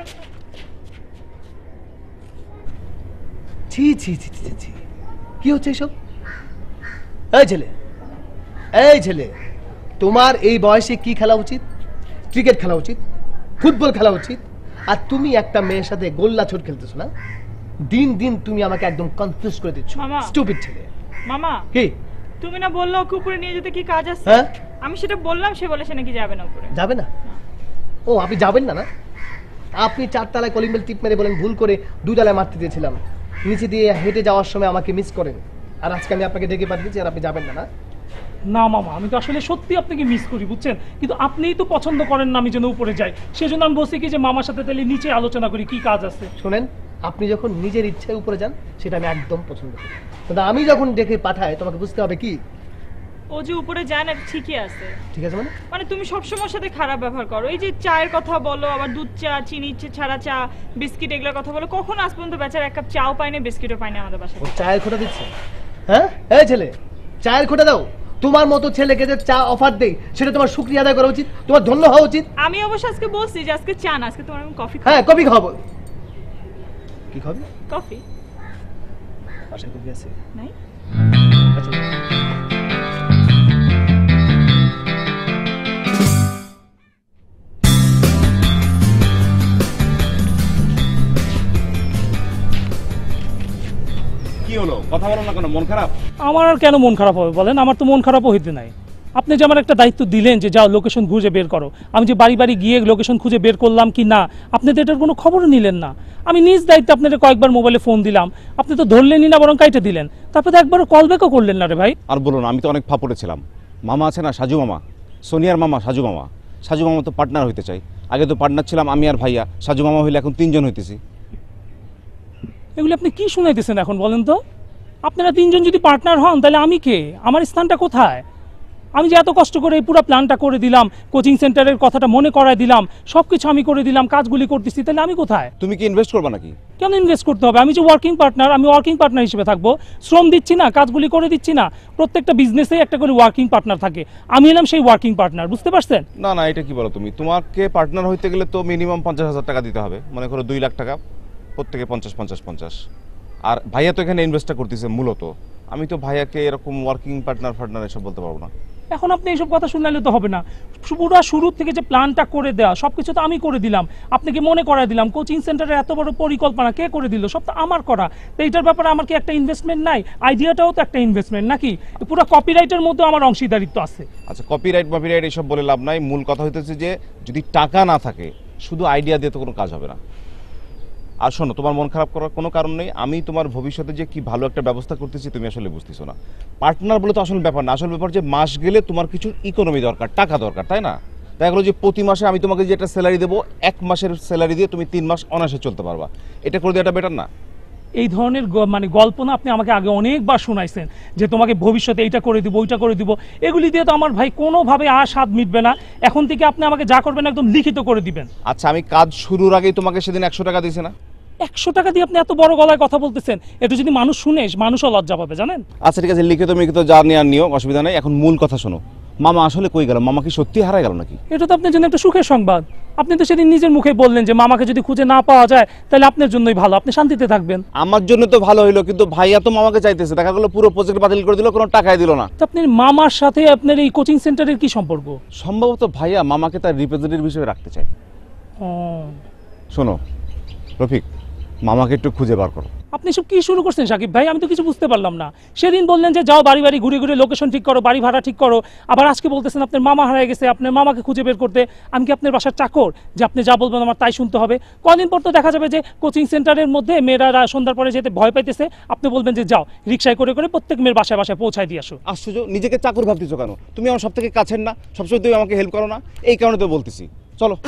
S1: ছি ছি ছি ছি ছি, কি হচ্ছে এসব? এই ছেলে, এই ছেলে, তোমার এই বয়সে কি খেলা উচিত? ক্রিকেট খেলা উচিত, ফুটবল খেলা উচিত, আর তুমি একটা মেয়ের সাথে গোল্লা ছোট খেলতেছো না? দিন দিন তুমি আমাকে একদম কনফিউজ করে দিচ্ছ।
S3: মামা
S1: স্টুপিড ছেলে।
S3: মামা
S1: কি
S3: তুমি না বললো ওকে উপরে নিয়ে যেতে কি কাজ আছে?
S1: হ্যাঁ
S3: আমি সেটা বললাম, সে বলে সে নাকি যাবে না উপরে।
S1: যাবে না? ও আপনি যাবেন না? না আপনি চারতলায় কলিং বেল টিপ মেরে বলেন ভুল করে দুতলায় মারতে দিয়েছিলাম, নিচে দিয়ে হেঁটে যাওয়ার সময় আমাকে মিস করেন, আর আজকে আমি আপনাকে ডেকে পাঠিয়েছি আর আপনি যাবেন না? না
S2: না মামা আমি তো আসলে সত্যি আপনাকে মিস করি বুঝছেন, কিন্তু আপনিই তো পছন্দ করেন না আমি যেন উপরে যাই, সেজন্য আমি বলছি কি যে মামার সাথে তাহলে নিচে আলোচনা করি কি কাজ আছে।
S1: শোনেন, আপনি যখন নিজের ইচ্ছায় উপরে যান সেটা আমি একদম পছন্দ করি, কিন্তু আমি যখন ডেকে পাঠাই তোমাকে বুঝতে হবে কি
S3: ও যে উপরে যায় না ঠিকই আছে।
S1: ঠিক আছে মানে
S3: মানে তুমি সবসময় সাথে খারাপ ব্যবহার করো। এই যে চায়ের কথা বলো, আবার দুধ চা, চিনি ছাড়া চা, বিস্কিট এগুলোর কথা বলো, কখন আজ পর্যন্ত বেচারা এক কাপ চাও পায় না, বিস্কিটও পায় না আমাদের বাসায়।
S1: ও চায়ের খোটা দিচ্ছে? হ্যাঁ এই ছেলে, চায়ের খোটা দাও। তোমার মতো ছেলেকে যে চা অফার দেই সেটা তোমার শুকরিয়া আদায় করা উচিত, তোমার ধন্য হওয়া উচিত।
S3: আমি অবশ্য আজকে বলছি যে আজকে চা না, আজকে তোমার আমি কফি।
S1: হ্যাঁ কফি খাবো। কি খাবি?
S3: কফি।
S1: বাসায় কফি আছে?
S3: নাই।
S1: আচ্ছা
S4: কি হলো, কথা বলো না কেন? মন খারাপ?
S2: আমার আর কেন মন খারাপ হবে বলেন? আমার তো মন খারাপও হইতে নাই। আপনি যে আমার একটা দায়িত্ব দিলেন যে যাও লোকেশন খুঁজে বের করো, আমি যে বাড়ি বাড়ি গিয়ে লোকেশন খুঁজে বের করলাম কি না, আপনি তো এটার কোনো খবরও নিলেন না। আমি নিজ দায়িত্বে আপনাদের কয়েকবার মোবাইলে ফোন দিলাম, আপনি তো ধরলেনই না, বরং কাইটে দিলেন। তারপরে তো একবারও কল ব্যাকও করলেন না রে ভাই।
S4: আর বলুন, আমি তো অনেক ফাপড়ে ছিলাম। মামা আছে না সাজু মামা, সোনিয়ার মামা সাজু মামা, সাজু মামা তো পার্টনার হইতে চাই। আগে তো পার্টনার ছিলাম আমি আর ভাইয়া, সাজু মামা হইলে এখন তিনজন হইতেছি।
S2: এগুলি আপনি কি শুনাইতেছেন এখন বলেন তো? আপনারা তিনজন যদি পার্টনার হন তাহলে আমি কে? আমার স্থানটা কোথায়? আমি যে এত কষ্ট করে এই পুরো প্ল্যানটা করে দিলাম, কোচিং সেন্টারের কথাটা মনে করায় দিলাম, সব কিছু আমি করে দিলাম, কাজগুলি করতেছি, তাহলে আমি কোথায়?
S4: তুমি কি ইনভেস্ট করবে নাকি?
S2: কেন ইনভেস্ট করতে হবে? আমি যে ওয়ার্কিং পার্টনার, আমি ওয়ার্কিং পার্টনার হিসেবে থাকবো। শ্রম দিচ্ছি না, কাজগুলি করে দিচ্ছি না? প্রত্যেকটা বিজনেসেই একটা করে ওয়ার্কিং পার্টনার থাকে, আমি এলাম সেই ওয়ার্কিং পার্টনার, বুঝতে পারছেন?
S4: না না, এটা কি বলো তুমি? তোমাকে পার্টনার হইতে গেলে তো মিনিমাম পঞ্চাশ হাজার টাকা দিতে হবে, মনে করো দুই লাখ টাকা, প্রত্যেকে পঞ্চাশ পঞ্চাশ পঞ্চাশ। আর ভাইয়া তো এখানে ইনভেস্টটা করতেছে মূলত, আমি তো ভাইয়াকে এরকম ওয়ার্কিং পার্টনার পার্টনার এসব বলতে পারবো না।
S2: এখন আপনি এইসব কথা শুনলে তো হবে না, পুরো শুরু থেকে যে প্ল্যানটা করে দেওয়া, সব কিছু তো আমি করে দিলাম, আপনাকে মনে করাই দিলাম। কোচিং সেন্টারের এত বড় পরিকল্পনা কে করে দিল? সব তো আমার করা। তো এইটার ব্যাপারে আমার কি একটা ইনভেস্টমেন্ট নাই? আইডিয়াটাও তো একটা ইনভেস্টমেন্ট নাকি? পুরো কপিরাইটের মধ্যে আমার অংশীদারিত্ব আছে।
S4: আচ্ছা, কপিরাইট কপিরাইট এসব বলে লাভ নাই, মূল কথা হইতেছে যে যদি টাকা না থাকে শুধু আইডিয়া দিয়ে তো কোনো কাজ হবে না। আর শোনো, তোমার মন খারাপ করার কোনো কারণ নেই, আমি তোমার ভবিষ্যতে যে কি ভালো একটা ব্যবস্থা করতেছি তুমি আসলে বুঝতেছো না। পার্টনার বলে তো আসল ব্যাপার না, আসল ব্যাপার যে মাস গেলে তোমার কিছু ইকোনমি দরকার, টাকা দরকার, তাই না? দেখা গেলো যে প্রতি মাসে আমি তোমাকে যে একটা স্যালারি দেবো, এক মাসের স্যালারি দিয়ে তুমি তিন মাস অনায়াসে চলতে পারবা, এটা করে দেওয়াটা বেটার না?
S2: এই ধরনের মানে গল্প না আপনি আমাকে আগে অনেকবার শোনাইছেন যে তোমাকে ভবিষ্যতে এইটা করে দিব, ওইটা করে দিব। এগুলি দিয়ে তো আমার ভাই কোনোভাবে আর স্বাদ মিটবে না। এখন থেকে আপনি আমাকে যা করবেন একদম লিখিত করে দিবেন।
S4: আচ্ছা, আমি কাজ শুরুর আগেই তোমাকে সেদিন একশো টাকা দিয়েছি না?
S2: একশো টাকা দিয়ে আপনি এত বড় গলায় কথা বলতেছেন, একটু যদি মানুষ শুনে মানুষও লজ্জা পাবে, জানেন?
S4: আচ্ছা ঠিক আছে, লিখিত মিখিত যা নিয়ে আর নিও, অসুবিধা নেই। এখন মূল কথা শোনো, মামা আসলে কই গেল? মামা কি সত্যি হারায় গেল নাকি?
S2: এটা তো আপনার জন্য একটা সুখের সংবাদ। আপনি তো সেদিন নিজের মুখে বললেন যে মামাকে যদি খুঁজে না পাওয়া যায় তাহলে আপনার জন্যই ভালো, আপনি শান্তিতে থাকবেন।
S4: আমার জন্য তো ভালো হইলো, কিন্তু ভাইয়া তো মামাকে চাইতেছে, দেখা গেলো পুরো প্রজেক্ট বাতিল করে দিল, কোনো টাকাই দিল না।
S2: তো আপনার মামার সাথে আপনার এই কোচিং সেন্টারের কি সম্পর্ক?
S4: সম্ভবত ভাইয়া মামাকে তার রিপ্রেজেন্টেটিভ হিসেবে রাখতে চায়।
S2: ও
S4: শোনো রফিক, মামাকে একটু খুঁজে বার করো।
S2: আপনি সব কি শুরু করছেন সাকিব ভাই? আমি তো কিছু বুঝতে পারলাম না। সেদিন বললেন যে যাও বাড়ি বাড়ি ঘুরে ঘুরে লোকেশন ঠিক করো, বাড়ি ভাড়া ঠিক করো, আবার আজকে বলতেছেন আপনার মামা হারিয়ে গেছে, আপনার মামাকে খুঁজে বের করতে। আমি কি আপনার বাসার চাকর যে আপনি যা বলবেন আমার তাই শুনতে হবে? কদিন পর তো দেখা যাবে যে কোচিং সেন্টারের মধ্যে মেয়েরা সন্ধ্যার পরে যেতে ভয় পাইতেছে, আপনি বলবেন যে যাও রিক্সায় করে করে প্রত্যেক মেয়ের বাসায় বাসায় পৌঁছায় দিয়ে আসো।
S4: আশ্চর্য, নিজেকে চাকর ভাবতেছো কেন? তুমি আমার সব থেকে কাছের না, সবসময় তুমি আমাকে হেল্প করো না, এই কারণে তো বলতেছি। চলো।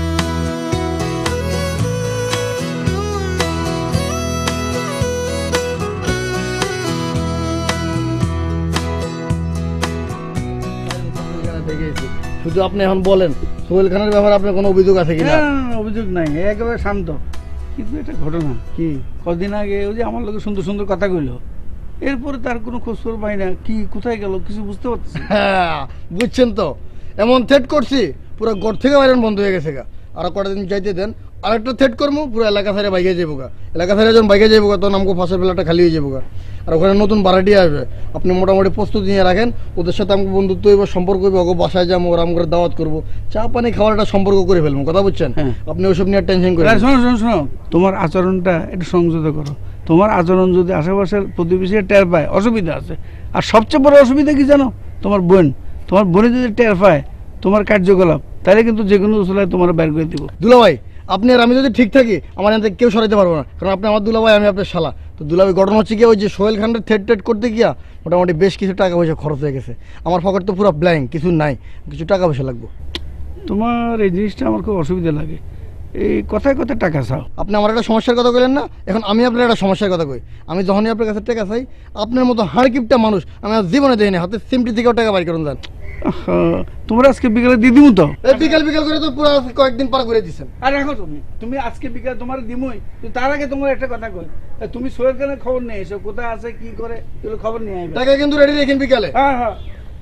S11: শুধু আপনি এখন বলেন সোহেল খানের ব্যাপারে আপনার কোনো অভিযোগ আছে কিনা?
S17: অভিযোগ নাই, একেবারে শান্ত। কিন্তু এটা ঘটনা কি, কদিন আগে ওই যে আমার লোকের সুন্দর সুন্দর কথা কইলো, এরপরে তার কোনো খোঁজখবর পাই না, কি কোথায় গেল কিছু বুঝতে পারছি।
S11: হ্যাঁ বুঝছেন তো, এমন থ্রেট করছি পুরো ঘর থেকে বাইরে বন্ধ হয়ে গেছে গা। আর কটা দিন যাইতে দেন, আরেকটা থ্রেট করবো, পুরো এলাকা সাইডে বাইকে যাবো গা। এলাকা সাইডে যখন বাইকে যাবো গা তখন আমাকে ফাঁসের বেলাটা খালি হয়ে যাবো গা। আর ওখানে নতুন ভাড়াটি আসবে, আপনি মোটামুটি প্রস্তুতি নিয়ে রাখেন। ওদের সাথে আমাকে বন্ধুত্ব হইব, সম্পর্ক হইব, ওকে বাসায় যাবো, ওরা আমাকে দাওয়াত করবো, চা পানি খাওয়ার একটা সম্পর্ক করে ফেলবো, কথা বুঝছেন? আপনি ওইসব নিয়ে টেনশন করেন।
S17: শোনো শোনো শোনো, তোমার আচরণটা একটু সংযত করো। তোমার আচরণ যদি আশেপাশের প্রতিবেশী টের পায় অসুবিধা আছে। আর সবচেয়ে বড় অসুবিধা কি জানো? তোমার বোন, তোমার বোনে যদি টের পায় তোমার কার্যকলাপ, তাহলে কিন্তু যে কোনো উসলায় তোমার বের করে দিব।
S11: দুলাভাই আপনি আর আমি যদি ঠিক থাকি আমার এখান থেকে কেউ সরাইতে পারবো না, কারণ আপনি আমার দুলাভাই, আমি আপনার শালা। তো দুলাভাই ঘটনা হচ্ছে কি, ওই যে সোহেল খানের থ্রেট টেট করতে গিয়া মোটামুটি বেশ কিছু টাকা পয়সা খরচ হয়ে গেছে। আমার পকেট তো পুরো ব্ল্যাঙ্ক, কিছু নাই, কিছু টাকা পয়সা লাগবে।
S17: তোমার এই জিনিসটা আমার খুব অসুবিধা লাগে, এই কথায় কথায় টাকা চাও।
S11: আপনি আমার একটা সমস্যার কথা কইলেন না, এখন আমি আপনার একটা সমস্যার কথা কই। আমি যখনই আপনার কাছে টাকা চাই, আপনার মতো হাড়কিপটা মানুষ আমি আর জীবনে দেখিনি, হাতে সিমটি থেকেও টাকা বাই করুন যান।
S17: তোমরা আজকে বিকালে দিয়ে দিমু তো?
S11: বিকাল বিকাল করে তো পুরো কয়েকদিন পার করে দিচ্ছেন।
S17: আর রাখো তুমি, তুমি আজকে বিকাল তোমার দিমুই, তার আগে তোমার একটা কথা কই, তুমি সোহেল খানের খবর নিয়ে এসো, কোথায় আছে কি করে এগুলো খবর নিয়ে আইবে।
S11: টাকা কিন্তু রেডি রাখেন বিকালে।
S17: হ্যাঁ হ্যাঁ।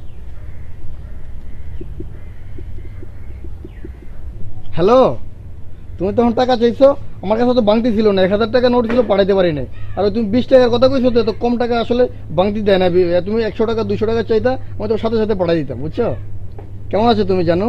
S11: হ্যালো, তুমি তখন টাকা চাইছো, আমার কাছে তো বাংতি ছিল না, এক হাজার টাকা নোট ছিল, পাঠাইতে পারি নাই। আর তুমি বিশ টাকার কথা কইছো, তো কম টাকা আসলে বাংতি দেয় না। তুমি একশো টাকা দুশো টাকা চাইতা, আমি তো সাথে সাথে পাঠাই দিতাম, বুঝছো? কেমন আছো তুমি জানো?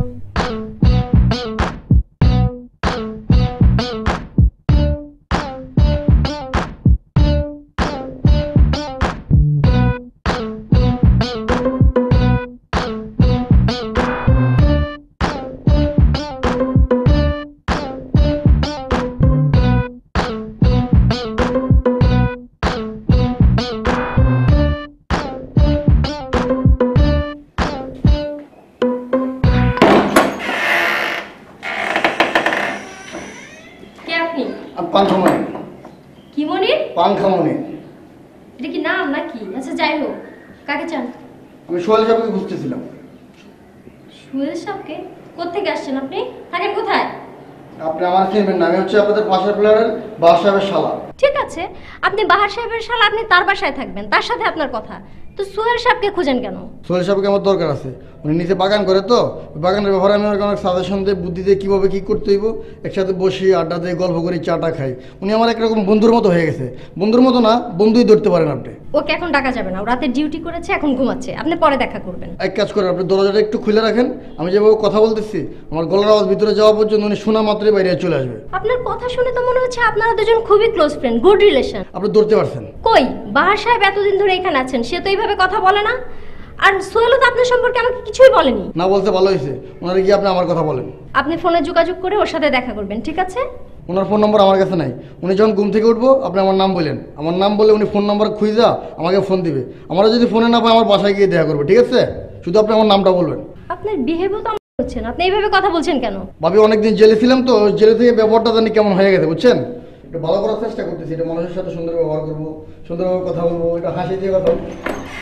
S11: পাংখামণি।
S12: কি মনি?
S11: পাংখামণি।
S12: এটা কি নাম নাকি? আচ্ছা যাই হোক, কাকে চান?
S11: আমি সোহেল সাহেবকে খুঁজতেছিলাম।
S12: সোহেল সাহেবকে? কোত্থেকে আসছেন আপনি? থাকেন কোথায়?
S11: আপনি আমার চিনবেন না, আমি হচ্ছে আপনাদের পাশের প্লেয়ারের বাহার সাহেবের শালা।
S12: ঠিক আছে, আপনি বাহার সাহেবের শালা, আপনি তার বাসায় থাকবেন, তার সাথে আপনার কথা। তো সোহেল সাহেবকে খুঁজেন কেন?
S11: সোহেল সাহেবকে আমার দরকার আছে, উনি নিচে বাগান করে তো, বাগানের ব্যাপারে আমি অনেক সাজেশন দিই, বুদ্ধি দিয়ে কীভাবে কী করতে হইব, একসাথে বসি আড্ডা দিয়ে গল্প করি, চাটা খাই। উনি আমার একরকম বন্ধুর মতো হয়ে গেছে। বন্ধুর মতো না, বন্ধুই ধরতে পারেন আপনি।
S12: ওকে এখন ডাকা যাবে না, ও রাতে ডিউটি করেছে, এখন ঘুমাচ্ছে, আপনি পরে দেখা করবেন।
S11: এক কাজ করেন, আপনি দরজাটা একটু খুলে রাখেন, আমি যেভাবে কথা বলতেছি আমার গলার আওয়াজ ভিতরে যাওয়া পর্যন্ত উনি শোনা মাত্রই বাইরে চলে আসবে।
S12: আপনার কথা শুনে তো মনে হচ্ছে আপনারা দুজন খুবই ক্লোজ ফ্রেন্ড, গুড রিলেশন।
S11: আপনি ধরতে পারছেন?
S12: কই, বাহার সাহেব এতদিন ধরে এখানে আছেন, সে তো এইভাবে কথা বলে না। আর সোহেলও তো আপনার সম্পর্কে আমাকে কিছুই বলেনি।
S11: না বলতে ভালো হয়েছে, ওনারে গিয়ে আপনি আমার কথা বলেন।
S12: আপনি ফোনে যোগাযোগ করে ওর সাথে দেখা করবেন, ঠিক আছে?
S11: ওনার ফোন নম্বর আমার কাছে নাই। উনি যখন ঘুম থেকে উঠবো আপনি আমার নাম বলেন, আমার নাম বলে উনি ফোন নাম্বার খুঁজা আমাকে ফোন দিবে। আমরা যদি ফোনে না পাই আমার বাসায় গিয়ে দেখা করবো, ঠিক আছে? শুধু আপনি আমার নামটা বলবেন।
S12: আপনার বিহেভিয়ার তো আমার হচ্ছেন, আপনি এইভাবে কথা বলছেন কেন?
S11: ভাবি অনেকদিন জেলে ছিলাম তো, জেলে থেকে ব্যবহারটা জানি কেমন হয়ে গেছে, বুঝছেন? একটু ভালো করার চেষ্টা করতেছি, এটা মানুষের সাথে সুন্দর ব্যবহার করবো, সুন্দরভাবে কথা বলবো, এটা হাসি দিয়ে কথা বলবো।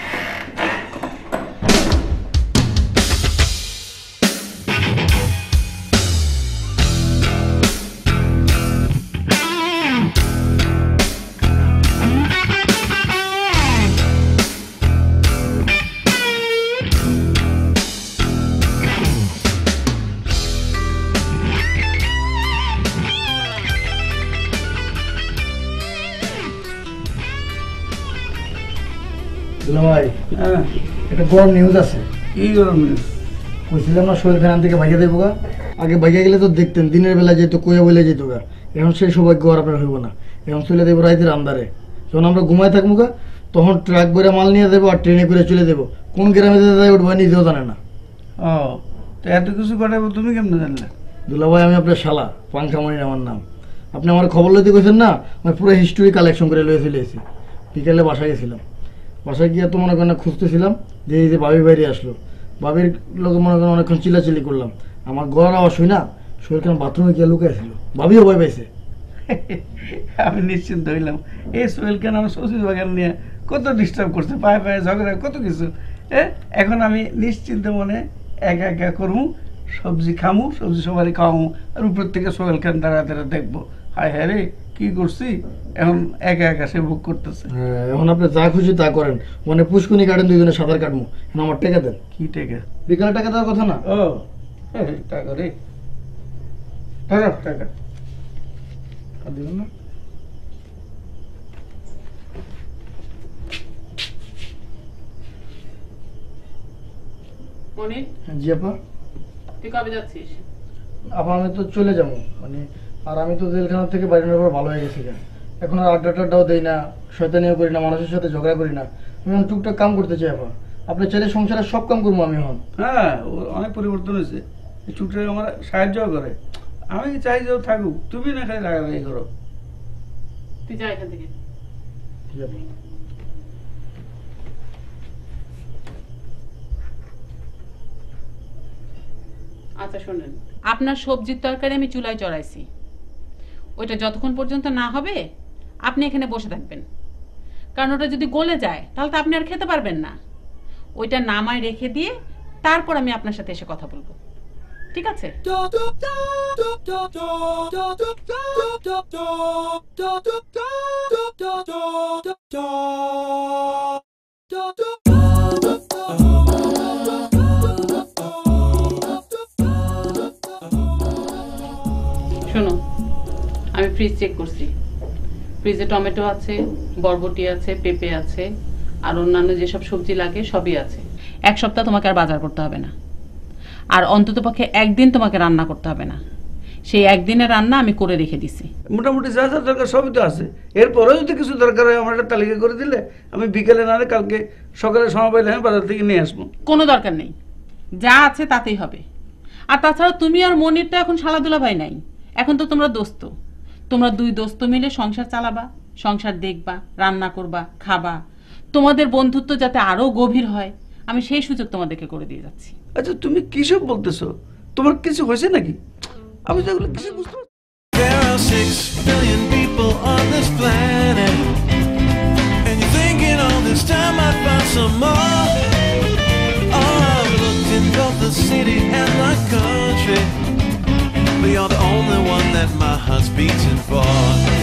S11: ভাই একটা গরম নিউজ আছে।
S17: কি গরম নিউজ?
S11: কইছিলাম না সোহেল খান থেকে ভাইয়া দেবো গা, আগে ভাইয়া গেলে তো দেখতেন দিনের বেলা যেত, কইয়া বলে যেত গা। এখন সেই সৌভাগ্য আর আপনার হইব না, এখন চলে দেবো রাইতের আন্দারে। যখন আমরা ঘুমায় থাকবো গা তখন ট্রাক করে মাল নিয়ে দেবো আর ট্রেনে করে চলে দেবো। কোন গ্রামে যেতে উঠবো নিজেও জানে না।
S17: ও তো এত কিছু করাবো তুমি কেমনে জানলে?
S11: দুলা ভাই আমি আপনার শালা, পাংখামণি আমার নাম। আপনি আমার খবর লইতে কইছেন না, আমি পুরো হিস্টোরি কালেকশন করে লয়ে চলে এসেছি। বিকেলে বাসায় গেছিলাম, বাসায় গিয়ে তো মনে করেন খুঁজতেছিলাম যে এই যে বাবির বাইরে আসলো, বাবির লোকে মনে করেন অনেকক্ষণ চিল্লাচিল্লি করলাম। আমার গলার আওয়াজ শুই না সোহেল খান বাথরুমে গিয়ে লুকাইছিল, বাবিও ভয় পাইছে।
S17: আমি নিশ্চিন্ত হইলাম, এই সোহেল খান আমার শ্বশুর বাগান নিয়ে কত ডিস্টার্ব করছে, পায়ে পায়ে ঝগড়া কত কিছু। হ্যাঁ এখন আমি নিশ্চিন্ত মনে একা একা করবো, সবজি খামু, সবজি সবারই খাওয়ামু, আর উপর থেকে সোহেল খান দাঁড়া দাঁড়া দেখবো, হায় হ্যাঁ রে কি করছি। এখন একা একা সে ভোগ করতেছে।
S11: হ্যাঁ এখন আপনি যা খুশি তা করেন, মানে পুষ্কুনি কাটেন, দুইজনে সাঁতার কাটবো। এখন আমার টাকা দেন।
S17: কি টাকা?
S11: বিকালে টাকা দেওয়ার কথা না?
S17: ও টাকা রে, টাকা টাকা দিব না।
S3: মনির,
S11: জি আপা।
S3: তুই কবে যাচ্ছিস?
S11: আপা আমি তো চলে যাবো, মানে আর আমি তো জেলখানা থেকে বাইরে নেওয়ার পর ভালো হয়ে গেছি। এখন আর আড্ডা টাড্ডাও দেই না, শয়তানিও করি না, মানুষের সাথে ঝগড়া করি না। আমি এখন টুকটাক কাম করতে চাই আপা। আপনার ছেলে সংসারে সব কাম করবো আমি এখন।
S17: হ্যাঁ ও অনেক পরিবর্তন হয়েছে, ছুটে আমার সাহায্য করে। আমি চাই যে ও থাকুক, তুমি না খালি রাগারাগি করো।
S3: তুই যা এখান থেকে। আচ্ছা শোনেন, আপনার সবজির তরকারি আমি চুলায় চড়াইছি, ওইটা যতক্ষণ পর্যন্ত না হবে আপনি এখানে বসে থাকবেন, কারণ ওটা যদি গলে যায় তাহলে তো আপনি আর খেতে পারবেন না। ওইটা নামায় রেখে দিয়ে তারপর আমি আপনার সাথে এসে কথা বলবো, ঠিক আছে? শোনো, আমি ফ্রিজ চেক করছি, ফ্রিজে টমেটো আছে, বরবটি আছে, পেঁপে আছে, আর অন্যান্য যেসব সবজি লাগে সবই আছে। এক সপ্তাহ তোমাকে আর বাজার করতে হবে না, আর অন্ততপক্ষে একদিন তোমাকে রান্না করতে হবে না। সেই একদিনের রান্না আমি করে রেখে দিছি।
S17: মোটামুটি যা যা দরকার সবই তো আছে, এরপরেও যদি কিছু দরকার হয় আমার একটা তালিকা করে দিলে আমি বিকেলে না কালকে সকালে সময় পাইলে আমি বাজার থেকে নিয়ে আসবো।
S3: কোনো দরকার নেই, যা আছে তাতেই হবে। আর তাছাড়া তুমি আর মনির তো এখন শালাদুলা ভাই নাই, এখন তো তোমরা দোস্ত। তোমরা দুই দোস্ত মিলে সংসার চালাবা, সংসার দেখবা, রান্না করবা, খাবা। তোমাদের বন্ধুত্ব যাতে আরো গভীর হয় আমি সেই সুযোগ তোমাদেরকে করে দিয়ে যাচ্ছি।
S17: আচ্ছা তুমি কি সব বলতেছো? তোমার কিছু হয়েছে নাকি? আমি তো এগুলো কিছু বুঝতে পারছি।
S18: There are six billion people on this planet, and you're thinking all this time I'd find some more. for.